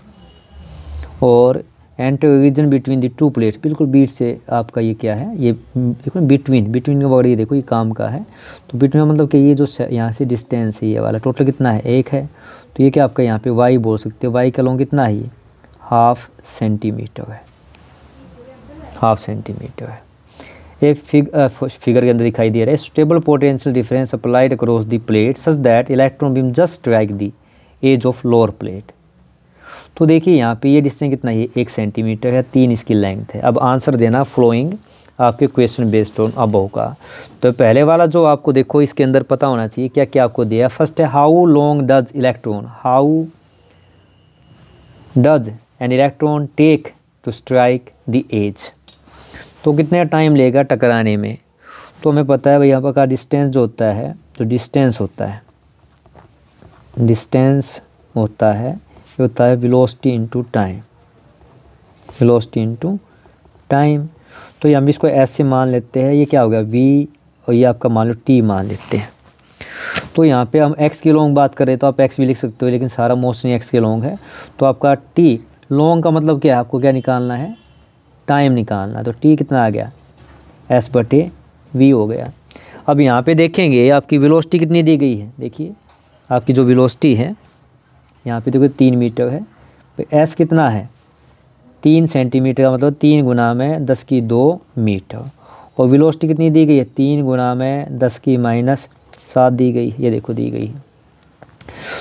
और enter region between the 2 plates, बिल्कुल बीच से आपका ये क्या है, ये देखो बिटवीन का वर्ड ये देखो ये काम का है। तो बिटवीन मतलब कि ये जो यहाँ से डिस्टेंस है ये वाला टोटल कितना है 1 है, तो ये क्या आपका यहाँ पे वाई बोल सकते हो, वाई का लॉन्ग कितना है ये 1/2 सेंटीमीटर है, 1/2 सेंटीमीटर है। एक फिगर के अंदर दिखाई दे रहा है stable potential difference applied across the plate such that electron beam just strike the edge of lower plate. तो देखिए यहाँ पे ये डिस्टेंस कितना है 1 सेंटीमीटर है, 3 इसकी लेंथ है। अब आंसर देना फ्लोइंग आपके क्वेश्चन बेस्ड ऑन अबव का। तो पहले वाला जो आपको देखो इसके अंदर पता होना चाहिए क्या क्या आपको दिया। फर्स्ट है how long does electron, how does an electron take to strike the edge, तो कितने टाइम लेगा टकराने में। तो हमें पता है भाई यहाँ पर का डिस्टेंस जो होता है, जो डिस्टेंस होता है, डिस्टेंस होता है ये होता है velocity into time, velocity into time. तो ये हम इसको एस से मान लेते हैं, ये क्या हो गया वी, और ये आपका मान लो टी मान लेते हैं। तो यहाँ पे हम एक्स के लॉन्ग बात करें तो आप एक्स भी लिख सकते हो, लेकिन सारा मोशन एक्स के लॉन्ग है। तो आपका टी लॉन्ग का मतलब क्या है, आपको क्या निकालना है टाइम निकालना। तो टी कितना आ गया एस बटे वी हो गया। अब यहाँ पे देखेंगे आपकी वेलोसिटी कितनी दी गई है, देखिए आपकी जो वेलोसिटी है यहाँ पे देखो 3 मीटर है, तो एस कितना है 3 सेंटीमीटर का मतलब 3 × 10⁻² मीटर, और वेलोसिटी कितनी दी गई है 3 × 10⁻⁷ दी गई, ये देखो दी गई है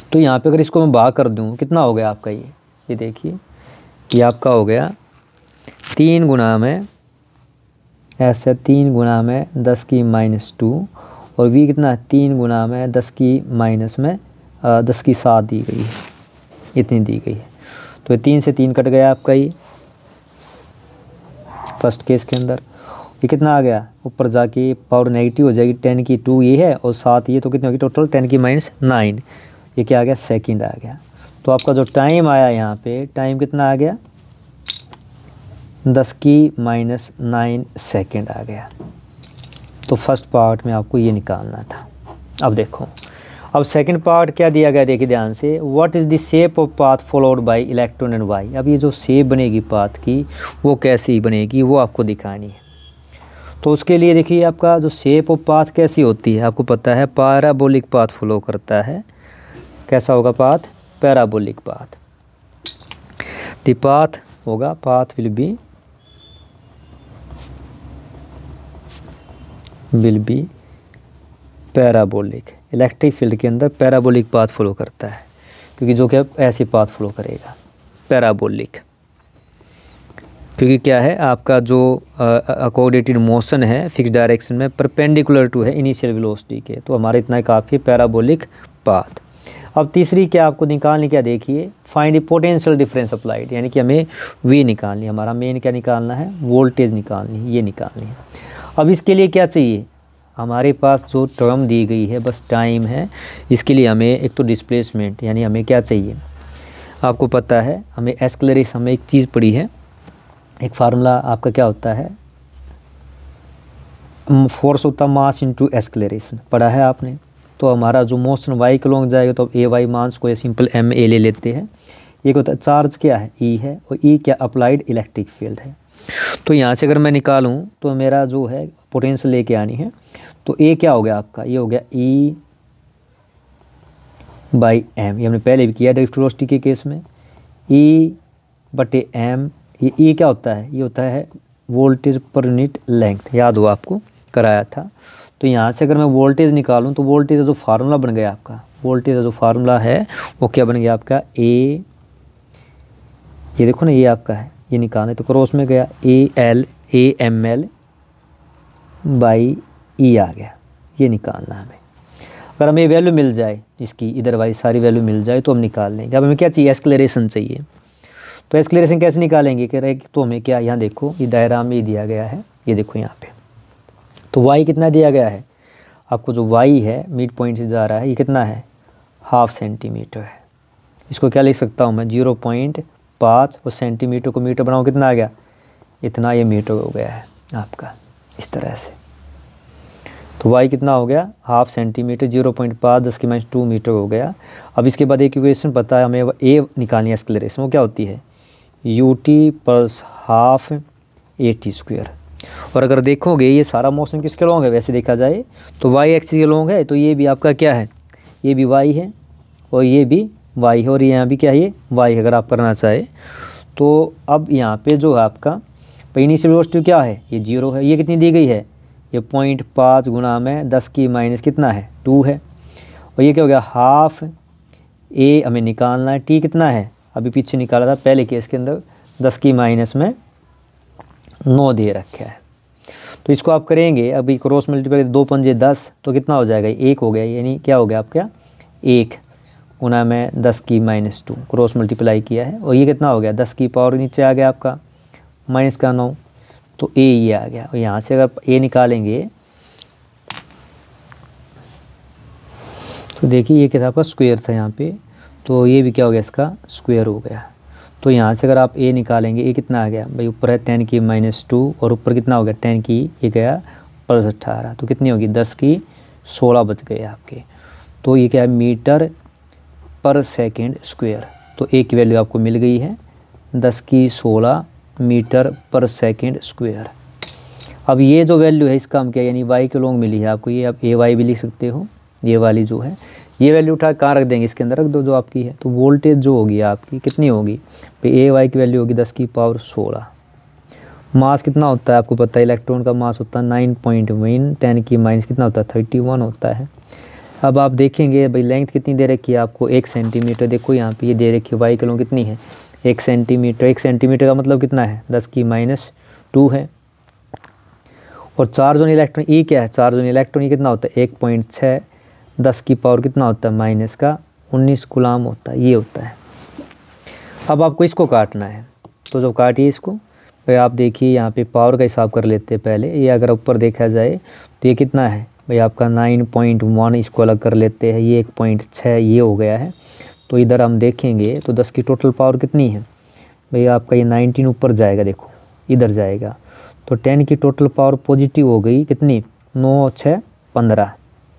तो यहाँ पे अगर इसको मैं भाग कर दूँ कितना हो गया आपका ये देखिए, ये आपका हो गया 3 गुना में ऐसे 3 गुना में 10 की -2 और v कितना है 3 गुना में 10 की माइनस में 10 की 7 दी गई है, इतनी दी गई है। तो 3 से 3 कट गया आपका ये फर्स्ट केस के अंदर। ये कितना आ गया, ऊपर जाके पावर नेगेटिव हो जाएगी, 10 की 2 ये है और 7 ये, तो कितनी होगी टोटल 10 की -9। ये क्या आ गया, सेकंड आ गया। तो आपका जो टाइम आया यहाँ पे, टाइम कितना आ गया 10 की -9 सेकंड आ गया। तो फर्स्ट पार्ट में आपको ये निकालना था। अब देखो, अब सेकंड पार्ट क्या दिया गया, देखिए ध्यान से, what is the shape of path followed by electron and Y. अब ये जो शेप बनेगी पाथ की वो कैसी बनेगी वो आपको दिखानी है। तो उसके लिए देखिए आपका जो शेप ऑफ पाथ कैसी होती है, आपको पता है पैराबोलिक पाथ फॉलो करता है। कैसा होगा path, parabolic path. The path होगा, path will be parabolic. Electric field के अंदर पैराबोलिक पाथ फॉलो करता है, क्योंकि जो क्या ऐसे पाथ फॉलो करेगा पैराबोलिक, क्योंकि क्या है आपका जो अकोऑर्डिनेटेड मोशन है फिक्स डायरेक्शन में परपेंडिकुलर टू है इनिशियल वेलोसिटी के, तो हमारा इतना काफ़ी पैराबोलिक पाथ। अब तीसरी क्या आपको निकालनी, क्या देखिए, फाइंड पोटेंशियल डिफरेंस अप्लाइड, यानी कि हमें वी निकालनी है, हमारा मेन क्या निकालना है, वोल्टेज निकालनी है, ये निकालनी है। अब इसके लिए क्या चाहिए, हमारे पास जो टर्म दी गई है बस टाइम है। इसके लिए हमें एक तो डिस्प्लेसमेंट, यानी हमें क्या चाहिए, आपको पता है हमें एक्सेलरेशन, हमें एक चीज़ पड़ी है, एक फार्मूला आपका क्या होता है, फोर्स होता मास इनटू एक्सेलरेशन, पढ़ा है आपने। तो हमारा जो मोशन वाई के लॉन्ग जाएगा तो ए वाई मास को सिंपल एम ए ले लेते हैं। एक होता है चार्ज क्या है, ई है, और ई क्या अप्लाइड इलेक्ट्रिक फील्ड है। तो यहाँ से अगर मैं निकालूं तो मेरा जो है पोटेंशियल लेके आनी है, तो ए क्या हो गया आपका, ये हो गया ई बाई एम, ये हमने पहले भी किया डायरेक्ट वेलोसिटी के केस में, ई बटे एम। ये ई क्या होता है, ये होता है वोल्टेज पर यूनिट लेंथ, याद हो आपको कराया था। तो यहाँ से अगर मैं वोल्टेज निकालूं तो वोल्टेज का जो फार्मूला बन गया आपका, वोल्टेज का जो फार्मूला है वो क्या बन गया आपका, ए, ये देखो ना ये आपका है, ये निकालना है तो क्रॉस में गया A M L by E आ गया, ये निकालना है हमें। अगर हमें वैल्यू मिल जाए इसकी, इधर वाली सारी वैल्यू मिल जाए तो हम निकाल लेंगे। अब हमें क्या चाहिए, एक्सेलरेशन चाहिए। तो एक्सेलरेशन कैसे निकालेंगे, कह रहे हैं तो हमें क्या, यहाँ देखो ये डायग्राम में दिया गया है, ये देखो यहाँ पे, तो y कितना दिया गया है आपको, जो y है मिड पॉइंट से जा रहा है, ये कितना है 1/2 सेंटीमीटर है। इसको क्या लिख सकता हूँ मैं, 0.5 और सेंटीमीटर को मीटर बनाऊँ कितना आ गया, इतना, ये मीटर हो गया है आपका इस तरह से। तो y कितना हो गया 1/2 सेंटीमीटर, 0.5 10 की -2 मीटर हो गया। अब इसके बाद एक इक्वेशन पता है हमें, a निकालनी है एक्सेलरेशन, वो क्या होती है ut + 1/2 at²। और अगर देखोगे ये सारा मोशन किसके लॉन्ग है, वैसे देखा जाए तो y एक्सिस के लॉन्ग है, तो ये भी आपका क्या है, ये भी y है और ये भी y है और यहाँ भी क्या है, ये y है अगर आप करना चाहे तो। अब यहाँ पे जो है आपका इनिशियल वेलोसिटी क्या है, ये 0 है, ये कितनी दी गई है, ये 0.5 गुना में 10 की माइनस कितना है 2 है, और ये क्या हो गया 1/2 a हमें निकालना है, t कितना है, अभी पीछे निकाला था पहले केस के अंदर 10 की माइनस में 9 दे रखा है। तो इसको आप करेंगे, अभी क्रॉस मल्टीप्लाई 2 पंजे 10 तो कितना हो जाएगा, 1 हो गया, यानी क्या हो गया आपका 1 गुना में 10 की -2 क्रॉस मल्टीप्लाई किया है, और ये कितना हो गया 10 की पावर नीचे आ गया आपका माइनस का 9, तो a ये आ गया। और यहाँ से अगर a निकालेंगे तो देखिए ये क्या आपका स्क्वायर था यहाँ पे, तो ये भी क्या हो गया इसका स्क्वायर हो गया। तो यहाँ से अगर आप a निकालेंगे, a कितना आ गया भाई, ऊपर है 10 की -2 और ऊपर कितना हो गया 10 की, ये गया +18, तो कितनी होगी 10 की 16 बच गए आपके। तो ये क्या है मीटर पर सेकेंड स्क्वायर, तो a की वैल्यू आपको मिल गई है 10 की 16 मीटर पर सेकेंड स्क्वायर। अब ये जो वैल्यू है इसका हम क्या, यानी y के लॉन्ग मिली है आपको, ये आप ay भी लिख सकते हो, ये वाली जो है ये वैल्यू उठा कहाँ रख देंगे, इसके अंदर रख दो जो आपकी है। तो वोल्टेज जो होगी आपकी कितनी होगी, पे ay की वैल्यू होगी 10 की पावर 16। मास कितना होता है आपको पता है, इलेक्ट्रॉन का मास होता है 9.1, 10 की माइनस कितना होता है 31 होता है। अब आप देखेंगे भाई लेंथ कितनी दे रखी है आपको 1 सेंटीमीटर। देखो यहाँ पे ये दे रखी है वाई किलो कितनी है 1 सेंटीमीटर। 1 सेंटीमीटर का मतलब कितना है 10⁻² है। और चार्ज ऑन इलेक्ट्रॉन ई क्या है, चार्ज ऑन इलेक्ट्रॉन ई कितना होता है 1.6 10⁻⁻ कितना होता है -19 कूलम होता है, ये होता है। अब आपको इसको काटना है, तो जो काटिए इसको भाई आप देखिए यहाँ पे पावर का हिसाब कर लेते हैं पहले। ये अगर ऊपर देखा जाए तो ये कितना है भाई आपका 9.1, इसको अलग कर लेते हैं, ये 1.6 ये हो गया है। तो इधर हम देखेंगे तो 10 की टोटल पावर कितनी है भाई आपका ये 19 ऊपर जाएगा, देखो इधर जाएगा तो 10 की टोटल पावर पॉजिटिव हो गई कितनी 9 6 15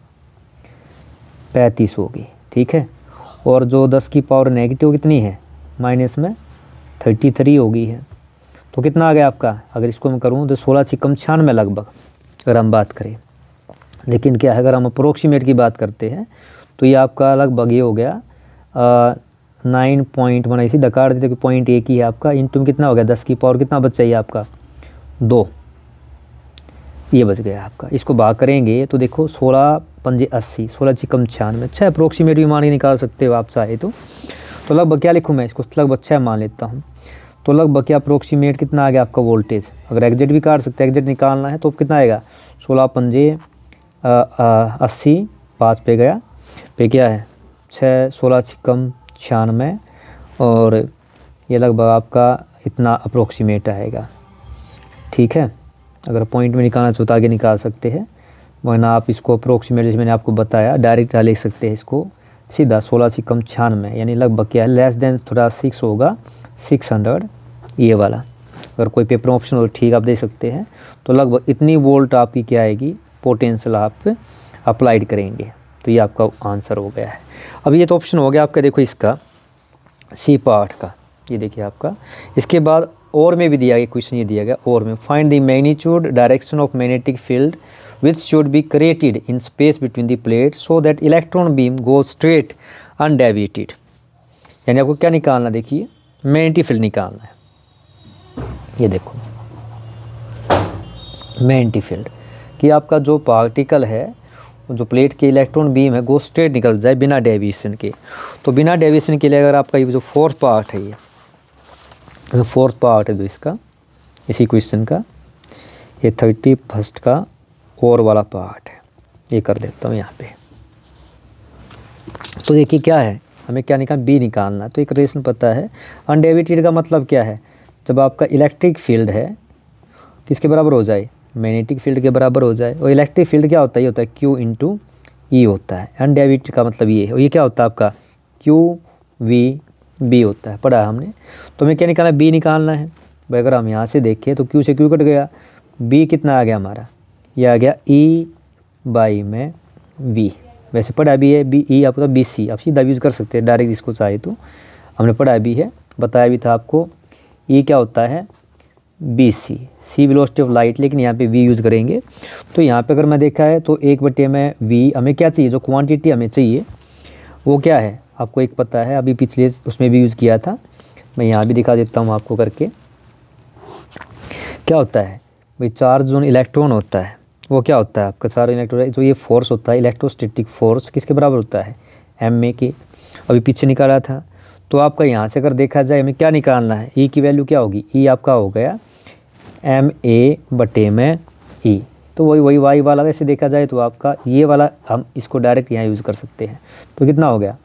35 होगी, ठीक है। और जो 10 की पावर नेगेटिव कितनी है माइनस में 33 हो गई है। तो कितना आ गया आपका, अगर इसको मैं करूँ तो 16×96 लगभग अगर हम बात करें। लेकिन क्या है अगर हम अप्रोक्सीमेट की बात करते हैं तो ये आपका लगभग ये हो गया 9 पॉइंट बना इसी दकार देते कि पॉइंट एक ही है आपका, इंटू में कितना हो गया 10 की पावर कितना बच जाइए आपका 2, ये बच गया आपका। इसको भाग करेंगे तो देखो 16 5 80 16×96 6 अप्रोक्सीमेट भी मान के निकाल सकते हो आप चाहे तो लगभग क्या लिखूँ मैं इसको लगभग 6 मान लेता हूँ। तो लगभग क्या अप्रोक्सीमेट कितना आ गया आपका वोल्टेज, अगर एग्जैक्ट भी काट सकते हैं, एग्जैक्ट निकालना है तो कितना आएगा 16 5 80 5 पे गया पे क्या है 6 16×96 और ये लगभग आपका इतना अप्रोक्सीमेट आएगा, ठीक है। अगर पॉइंट में निकालना चाहो तो आगे निकाल सकते हैं, वरना आप इसको अप्रोक्सीमेट जैसे मैंने आपको बताया डायरेक्ट लिख सकते हैं इसको सीधा 16×96 यानी लगभग क्या है लेस देन थोड़ा 6 होगा 600 ये वाला। अगर कोई पेपर ऑप्शन हो ठीक आप दे सकते हैं। तो लगभग इतनी वोल्ट आपकी क्या आएगी पोटेंशियल आप अप्लाइड करेंगे। तो ये आपका आंसर हो गया है। अब ये तो ऑप्शन हो गया आपका, देखो इसका सी पार्ट का, ये देखिए आपका। इसके बाद और में भी दिया गया क्वेश्चन, ये दिया गया और में find the magnitude direction of magnetic field which should be created in space between the plates so that electron beam goes straight undeviated। यानी आपको क्या निकालना, देखिए मैग्नेटिक फील्ड निकालना है। ये देखो मैग्नेटिक फील्ड कि आपका जो पार्टिकल है जो प्लेट के इलेक्ट्रॉन बीम है गो स्ट्रेट निकल जाए बिना डेविएशन के। तो बिना डेविएशन के लिए अगर आपका ये जो फोर्थ पार्ट है, ये फोर्थ पार्ट है जो इसका इसी क्वेश्चन का, ये 31st का और वाला पार्ट है, ये कर देता हूँ यहाँ पे। तो देखिए क्या है हमें क्या निकालना बी निकालना। तो एक रिलेशन पता है अनडेविएटेड का मतलब क्या है, जब आपका इलेक्ट्रिक फील्ड है किसके बराबर हो जाए मैग्नेटिक फील्ड के बराबर हो जाए। और इलेक्ट्रिक फील्ड क्या होता है, ये होता है Q/E होता है। अनडेविएटेड का मतलब ये है, और ये क्या होता है आपका QVB होता है, पढ़ा है हमने। तो हमें क्या निकालना है बी निकालना है। भाई अगर हम यहाँ से देखें तो Q से Q कट गया, बी कितना आ गया हमारा, ये आ गया E/V। वैसे पढ़ा भी है बी ई आपका BC, आप सीधा यूज़ कर सकते हैं डायरेक्ट इसको चाहे तो, हमने पढ़ा भी है बताया भी था आपको। E क्या होता है BC, C velocity of light, लेकिन यहाँ पे V यूज़ करेंगे। तो यहाँ पे अगर मैं देखा है तो 1/V हमें क्या चाहिए, जो क्वांटिटी हमें चाहिए वो क्या है आपको एक पता है, अभी पिछले उसमें भी यूज़ किया था, मैं यहाँ भी दिखा देता हूँ आपको करके। क्या होता है भाई चार्ज जोन इलेक्ट्रॉन होता है, वो क्या होता है आपका चार्ज इलेक्ट्रॉन, जो ये फोर्स होता है इलेक्ट्रोस्टैटिक फोर्स किसके बराबर होता है ma के, अभी पीछे निकाला था। तो आपका यहाँ से अगर देखा जाए हमें क्या निकालना है, E की वैल्यू क्या होगी, E आपका हो गया ma/E। तो वही वाई वाला वैसे देखा जाए तो आपका ये वाला हम इसको डायरेक्ट यहाँ यूज़ कर सकते हैं। तो कितना हो गया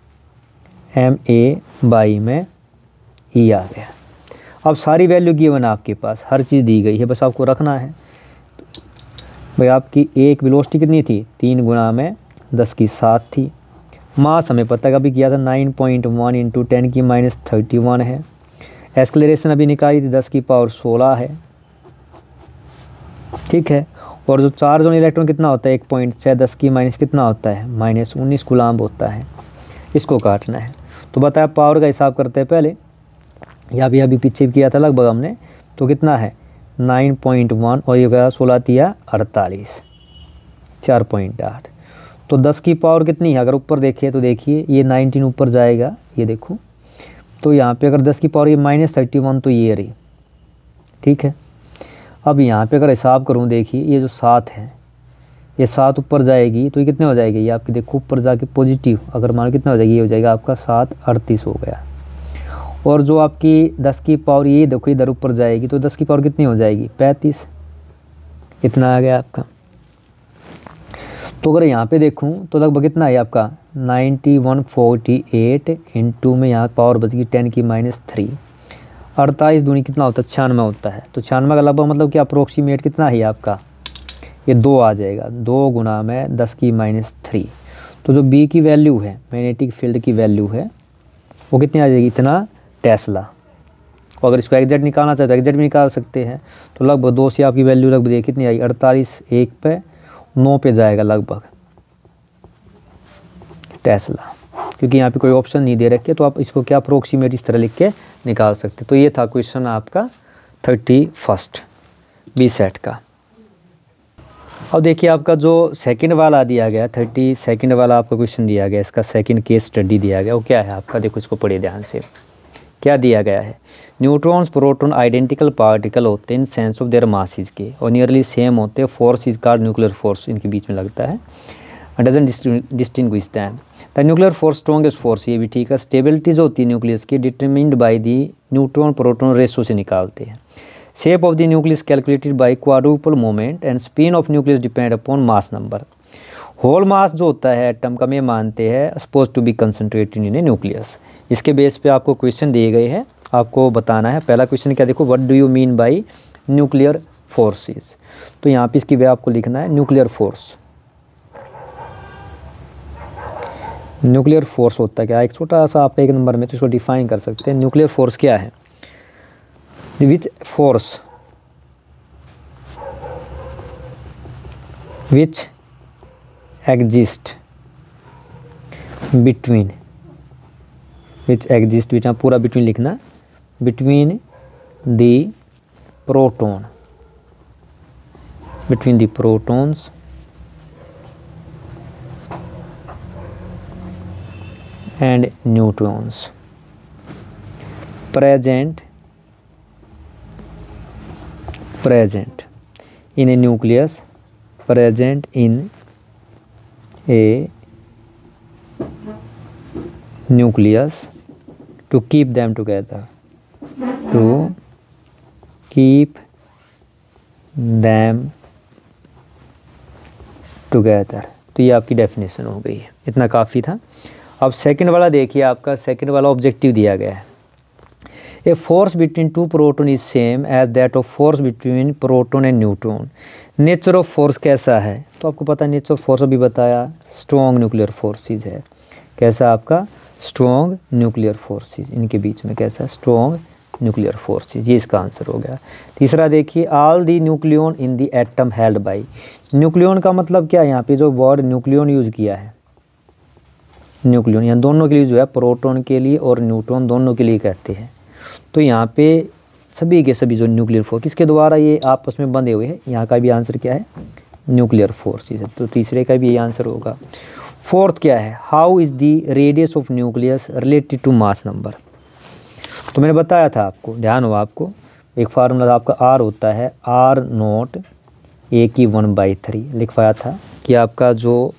ma/E आ गया। अब सारी वैल्यू गिवन आपके पास, हर चीज़ दी गई है, बस आपको रखना है। भाई आपकी एक वेलोसिटी कितनी थी 3 × 10⁻7 थी। मास हमें पता है अभी किया था 9.1 × 10⁻31 है। एक्सेलरेशन अभी निकाली थी 10⁻16 है, ठीक है। और जो चार्ज ऑन इलेक्ट्रॉन कितना होता है 1.6 10 की माइनस कितना होता है -19 कूलम्ब होता है। इसको काटना है। तो बताया पावर का हिसाब करते हैं पहले, या भी अभी पीछे भी किया था लगभग हमने। तो कितना है 9.1 और ये गया 16 × 48 4.8। तो 10 की पावर कितनी है, अगर ऊपर देखिए तो देखिए ये 19 ऊपर जाएगा, ये देखो। तो यहाँ पे अगर 10 की पावर ये -31 तो ये रही, ठीक है। अब यहाँ पे अगर हिसाब करूँ देखिए ये जो 7 है ये 7 ऊपर जाएगी तो ये कितने हो जाएगी, ये आपकी देखो ऊपर जाके पॉजिटिव, अगर मानो कितना हो जाएगी, ये हो जाएगा आपका 7 38 हो गया। और जो आपकी 10 की पावर ये देखो इधर ऊपर जाएगी तो 10 की पावर कितनी हो जाएगी 35, इतना आ गया आपका। तो अगर यहाँ पे देखूँ तो लगभग कितना है आपका 9148 इंटू में यहाँ पावर बच गई 10 की -3, 48 दूनी कितना होता है 96 होता है। तो 96 का लगभग मतलब कि अप्रोक्सीमेट कितना है आपका, ये 2 आ जाएगा, 2 गुना में 10 की -3। तो जो बी की वैल्यू है, मैग्नेटिक फील्ड की वैल्यू है, वो कितनी आ जाएगी, इतना टेस्ला। और अगर इसको एग्जैक्ट निकालना चाहे तो एग्जैक्ट भी निकाल सकते हैं। तो लगभग 2 से आपकी वैल्यू लगभग कितनी आई 48, 1 पे 9 पे जाएगा लगभग टेस्ला, क्योंकि यहाँ पे कोई ऑप्शन नहीं दे रखे, तो आप इसको क्या अप्रोक्सीमेट इस तरह लिख के निकाल सकते। तो ये था क्वेश्चन आपका 31 बी सेट का। अब देखिए आपका जो सेकंड वाला दिया गया 32 वाला आपका क्वेश्चन दिया गया, इसका सेकंड केस स्टडी दिया गया, वो क्या है आपका, देखो इसको पढ़िए ध्यान से। क्या दिया गया है, न्यूट्रॉन्स प्रोटॉन आइडेंटिकल पार्टिकल होते हैं in sense of their masses के, और नियरली सेम होते हैं, force is called nuclear force, इनके बीच में लगता है, doesn't distinguish them. The nuclear force strongest force, ये भी ठीक है। स्टेबिलिटी जो होती है न्यूक्लियस की determined by the neutron proton ratio से निकालते हैं। Shape of the nucleus calculated by quadrupole moment and spin of nucleus depend upon mass number. Whole mass जो होता है एटम का, में मानते हैं suppose to be concentrated in a nucleus. इसके बेस पे आपको क्वेश्चन दिए गए हैं, आपको बताना है। पहला क्वेश्चन क्या, देखो what do you mean by nuclear forces, तो यहाँ पे इसकी वे आपको लिखना है न्यूक्लियर फोर्स। न्यूक्लियर फोर्स होता है क्या, एक छोटा सा आपका 1 नंबर में तो इसको डिफाइन कर सकते हैं। न्यूक्लियर फोर्स क्या है, which force which exist between, which exist, which पूरा बिटवीन लिखना, between the proton, between the protons and neutrons present in a nucleus, present in a nucleus to keep them together, to keep them together। तो ये आपकी definition हो गई है, इतना काफ़ी था। अब सेकंड वाला देखिए, आपका सेकंड वाला ऑब्जेक्टिव दिया गया है, a force between 2 proton is same as that of force between proton and neutron. Nature of force कैसा है, तो आपको पता है नेचर ऑफ फोर्स अभी बताया, स्ट्रॉन्ग न्यूक्लियर फोर्सेज है। कैसा आपका, स्ट्रॉन्ग न्यूक्लियर फोर्सेज, इनके बीच में कैसा, स्ट्रॉन्ग न्यूक्लियर फोर्सेज, ये इसका आंसर हो गया। तीसरा देखिए, all the nucleon in the atom held by. Nucleon का मतलब क्या है, यहाँ पे जो वर्ड न्यूक्लियन यूज़ किया है, न्यूक्लियन यहाँ दोनों के लिए जो है, प्रोटॉन के लिए और न्यूट्रॉन दोनों के लिए कहते हैं। तो यहाँ पे सभी के सभी जो न्यूक्लियर फोर्स किसके द्वारा ये आपस में बंधे हुए हैं, यहाँ का भी आंसर क्या है, न्यूक्लियर फोर्सेस है। तो तीसरे का भी ये आंसर होगा। फोर्थ क्या है, how is the radius of nucleus related to mass number. तो मैंने बताया था आपको, ध्यान हो आपको, एक फार्मूला आपका आर होता है R0 A की 1/3 लिखवाया था कि आपका जो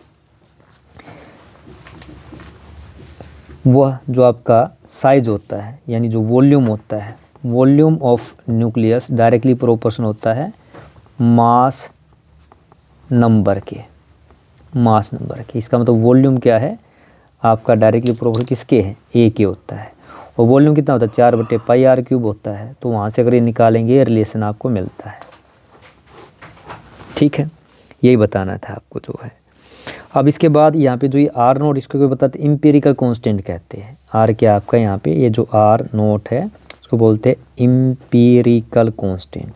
वह जो आपका साइज होता है, यानी जो वॉल्यूम होता है, volume of nucleus directly proportion होता है मास नंबर के, मास नंबर के। इसका मतलब वॉल्यूम क्या है आपका, डायरेक्टली प्रोपोर्शन किसके है, ए के होता है। और वॉल्यूम कितना होता है, 4/πr³ होता है। तो वहाँ से अगर ये निकालेंगे ये रिलेशन आपको मिलता है। ठीक है, यही बताना था आपको जो है। अब इसके बाद यहाँ पे जो ये R0, इसको कोई बताते इम्पेरिकल कांस्टेंट कहते हैं। R क्या आपका, यहाँ पे ये जो R0 है उसको बोलते हैं इम्पेरिकल कांस्टेंट।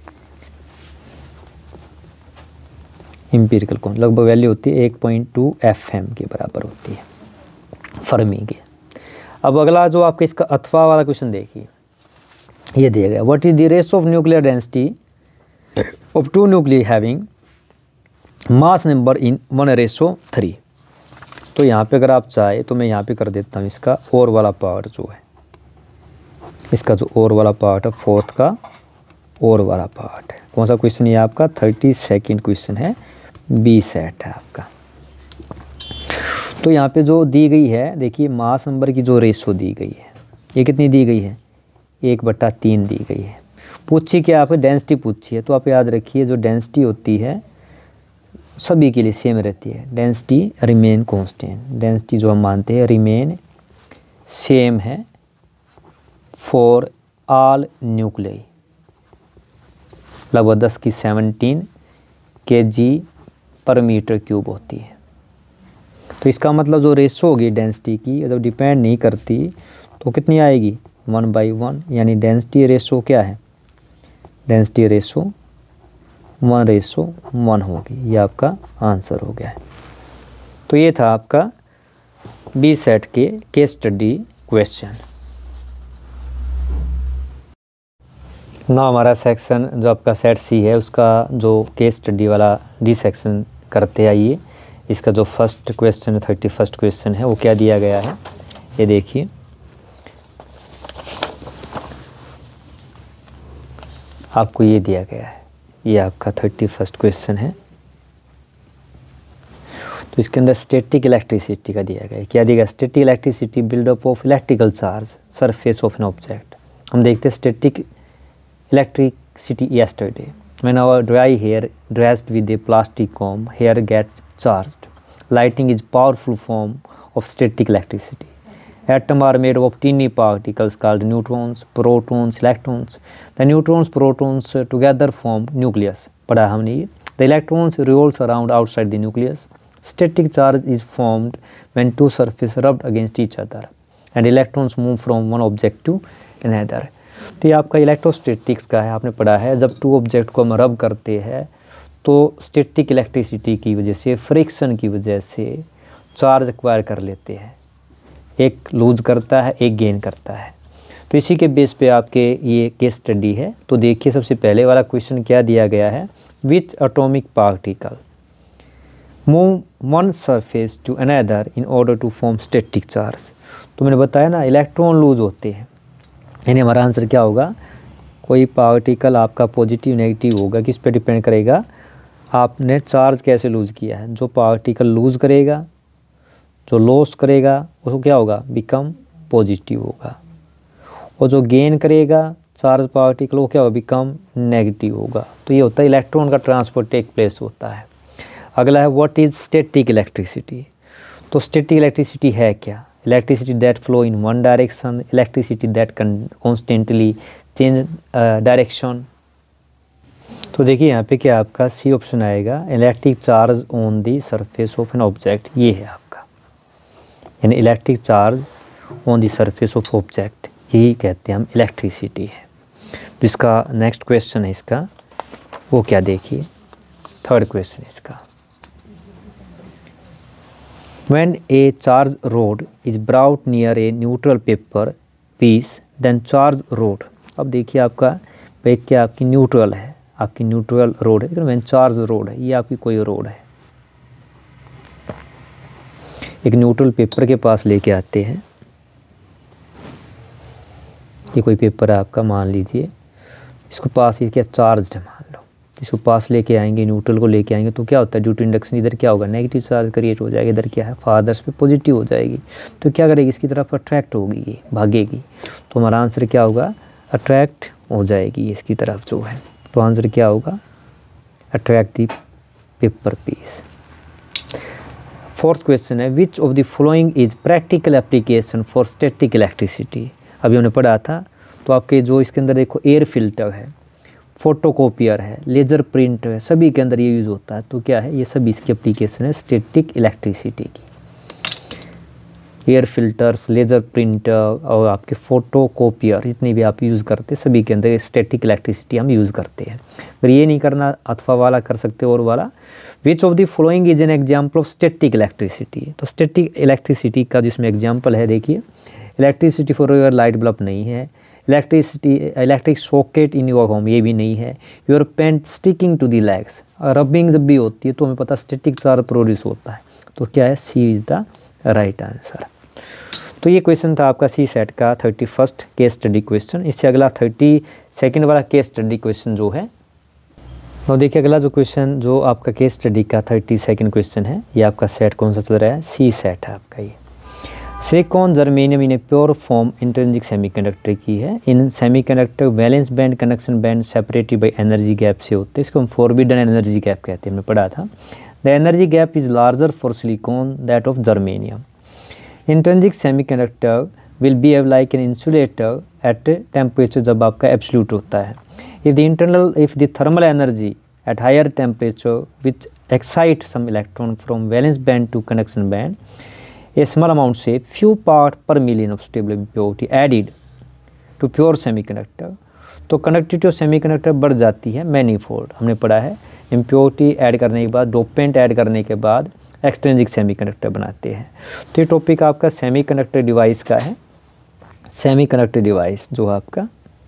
इम्पेरिकल कांस्टेंट लगभग वैल्यू होती है 1.2 FM के बराबर होती है, फर्मी के। अब अगला जो आपका इसका अथवा वाला क्वेश्चन देखिए, ये दिया गया, what is the ratio of nuclear density of 2 nuclear having mass number in 1:3। तो यहाँ पे अगर आप चाहे तो मैं यहाँ पे कर देता हूँ इसका और वाला पार्ट जो है, इसका जो और वाला पार्ट है, फोर्थ का और वाला पार्ट है। कौन सा क्वेश्चन ये आपका 32 क्वेश्चन है बी सेट है आपका। तो यहाँ पे जो दी गई है, देखिए मास नंबर की जो रेशो दी गई है, ये कितनी दी गई है, 1/3 दी गई है। पूछी क्या आपको, डेंसिटी पूछी है, तो आप याद रखिए जो डेंसिटी होती है सभी के लिए सेम रहती है, डेंसिटी रिमेन कांस्टेंट। डेंसिटी जो हम मानते हैं रिमेन सेम है फॉर ऑल न्यूक्लियाई, लगभग 10⁻17 kg/m³ होती है। तो इसका मतलब जो रेशो होगी डेंसिटी की, जब डिपेंड नहीं करती तो कितनी आएगी, 1/1, यानी डेंसिटी रेशो क्या है, डेंसिटी रेशो 1:1 होगी। ये आपका आंसर हो गया है। तो ये था आपका बी सेट के केस स्टडी क्वेश्चन। ना हमारा सेक्शन जो आपका सेट सी है उसका जो केस स्टडी वाला डी सेक्शन करते आइए। इसका जो फर्स्ट क्वेश्चन 31st क्वेश्चन है वो क्या दिया गया है, ये देखिए। आपको ये दिया गया है, ये आपका 31st क्वेश्चन है। तो इसके अंदर स्टैटिक इलेक्ट्रिसिटी का दिया गया है। क्या दिया गया, static electricity buildup of electrical charge surface of an object. हम देखते हैं static electricity yesterday when our dry hair dressed with a plastic comb hair gets charged. Lighting is powerful form of static electricity. Atoms are made of tiny particles called neutrons, protons, electrons. The neutrons, protons together form nucleus. पढ़ा हमने ये। The electrons revolves around outside the nucleus. Static charge is formed when two surfaces rubbed against each other and electrons move from one object to another. तो ये आपका electrostatics का है, आपने पढ़ा है। जब टू ऑब्जेक्ट को हम रब करते हैं तो स्टैटिक इलेक्ट्रिसिटी की वजह से, फ्रिक्शन की वजह से चार्ज एक्वायर कर लेते हैं, एक लूज करता है एक गेन करता है। तो इसी के बेस पे आपके ये केस स्टडी है। तो देखिए सबसे पहले वाला क्वेश्चन क्या दिया गया है, which atomic particle move one surface to another in order to form static charge. तो मैंने बताया ना इलेक्ट्रॉन लूज होते हैं, यानी हमारा आंसर क्या होगा, कोई पार्टिकल आपका पॉजिटिव नेगेटिव होगा, किस पे डिपेंड करेगा, आपने चार्ज कैसे लूज़ किया है। जो पार्टिकल लूज़ करेगा, जो लॉस करेगा उसको क्या होगा, बिकम पॉजिटिव होगा, और जो गेन करेगा चार्ज पार्टिकल वो क्या होगा, बिकम नेगेटिव होगा। तो ये होता है इलेक्ट्रॉन का ट्रांसफर टेक प्लेस होता है। अगला है व्हाट इज़ स्टैटिक इलेक्ट्रिसिटी। तो स्टैटिक इलेक्ट्रिसिटी है क्या, electricity that flow in one direction, electricity that can constantly change direction। तो देखिए यहाँ पे क्या आपका सी ऑप्शन आएगा, electric charge on the surface of an object. ये है आपका, यानी electric charge on the surface of object, यही कहते हैं हम इलेक्ट्रिसिटी है। तो इसका नेक्स्ट क्वेश्चन है इसका, वो क्या देखिए, थर्ड क्वेश्चन इसका। When a charge rod is brought near a neutral paper piece, then charge rod। अब देखिए आपका भाई क्या आपकी न्यूट्रल है, आपकी न्यूट्रल रोड है, लेकिन when चार्ज रोड है, ये आपकी कोई रोड है, एक न्यूट्रल पेपर के पास लेके आते हैं। ये कोई पेपर है आपका, मान लीजिए इसको पास ये क्या चार्ज है, मान लो इसको पास लेके आएंगे, न्यूट्रल को लेके आएंगे, तो क्या होता है ड्यू टू इंडक्शन इधर क्या होगा, नेगेटिव चार्ज क्रिएट हो जाएगा, इधर क्या है फादर्स पे पॉजिटिव हो जाएगी। तो क्या करेगी, इसकी तरफ अट्रैक्ट होगी, ये भागेगी। तो हमारा आंसर क्या होगा, अट्रैक्ट हो जाएगी इसकी तरफ जो है। तो आंसर क्या होगा, attract the paper piece. Fourth question है which of the following is practical application for static electricity. अभी हमने पढ़ा था। तो आपके जो इसके अंदर देखो एयर फिल्टर है, फोटोकॉपियर है, लेज़र प्रिंट है, सभी के अंदर ये यूज़ होता है। तो क्या है, ये सभी इसकी एप्लीकेशन है स्टैटिक इलेक्ट्रिसिटी की। एयर फिल्टर्स, लेज़र प्रिंटर और आपके फोटोकॉपियर जितने भी आप यूज़ करते हैं सभी के अंदर स्टैटिक इलेक्ट्रिसिटी हम यूज़ करते हैं। अगर ये नहीं करना अथवा वाला कर सकते और वाला। Which of the following is an example of static electricity. तो स्टैटिक इलेक्ट्रिसिटी का जिसमें एग्जाम्पल है देखिए, electricity for your light bulb नहीं है, electric socket in your home ये भी नहीं है, your pant sticking to the legs, rubbing जब भी होती है तो हमें पता स्टैटिक चार्ज प्रोड्यूस होता है। तो क्या है, C is the right answer. तो ये क्वेश्चन था आपका सी सेट का 31st केस स्टडी क्वेश्चन। इससे अगला 32nd वाला केस स्टडी क्वेश्चन जो है तो देखिए अगला जो क्वेश्चन जो आपका केस स्टडी का 32nd क्वेश्चन है, ये आपका सेट कौन सा चल रहा है, सी सेट है आपका। ये silicon germanium in a pure form intrinsic semiconductor की है। In semiconductor valence band conduction band separated by energy gap से होते हैं, इसको हम फॉरबिडन एनर्जी गैप कहते हैं, हमने पढ़ा था। The energy gap is larger for silicon that of germanium. Intrinsic semiconductor will be like an insulator at temperature, जब आपका एब्सोल्यूट होता है। if the thermal energy at higher temperature which excite some electron from valence band to conduction band, a small amount say few part per million of stable impurity added to pure semiconductor, तो conductivity of semiconductor बढ़ जाती है manifold. हमने पढ़ा है impurity add करने के बाद, डोपेंट ऐड करने के बाद एक्सट्रिंसिक सेमीकंडक्टर बनाते हैं। तो ये टॉपिक आपका सेमीकंडक्टर डिवाइस का है। सेमीकंडक्टर डिवाइस जो आपका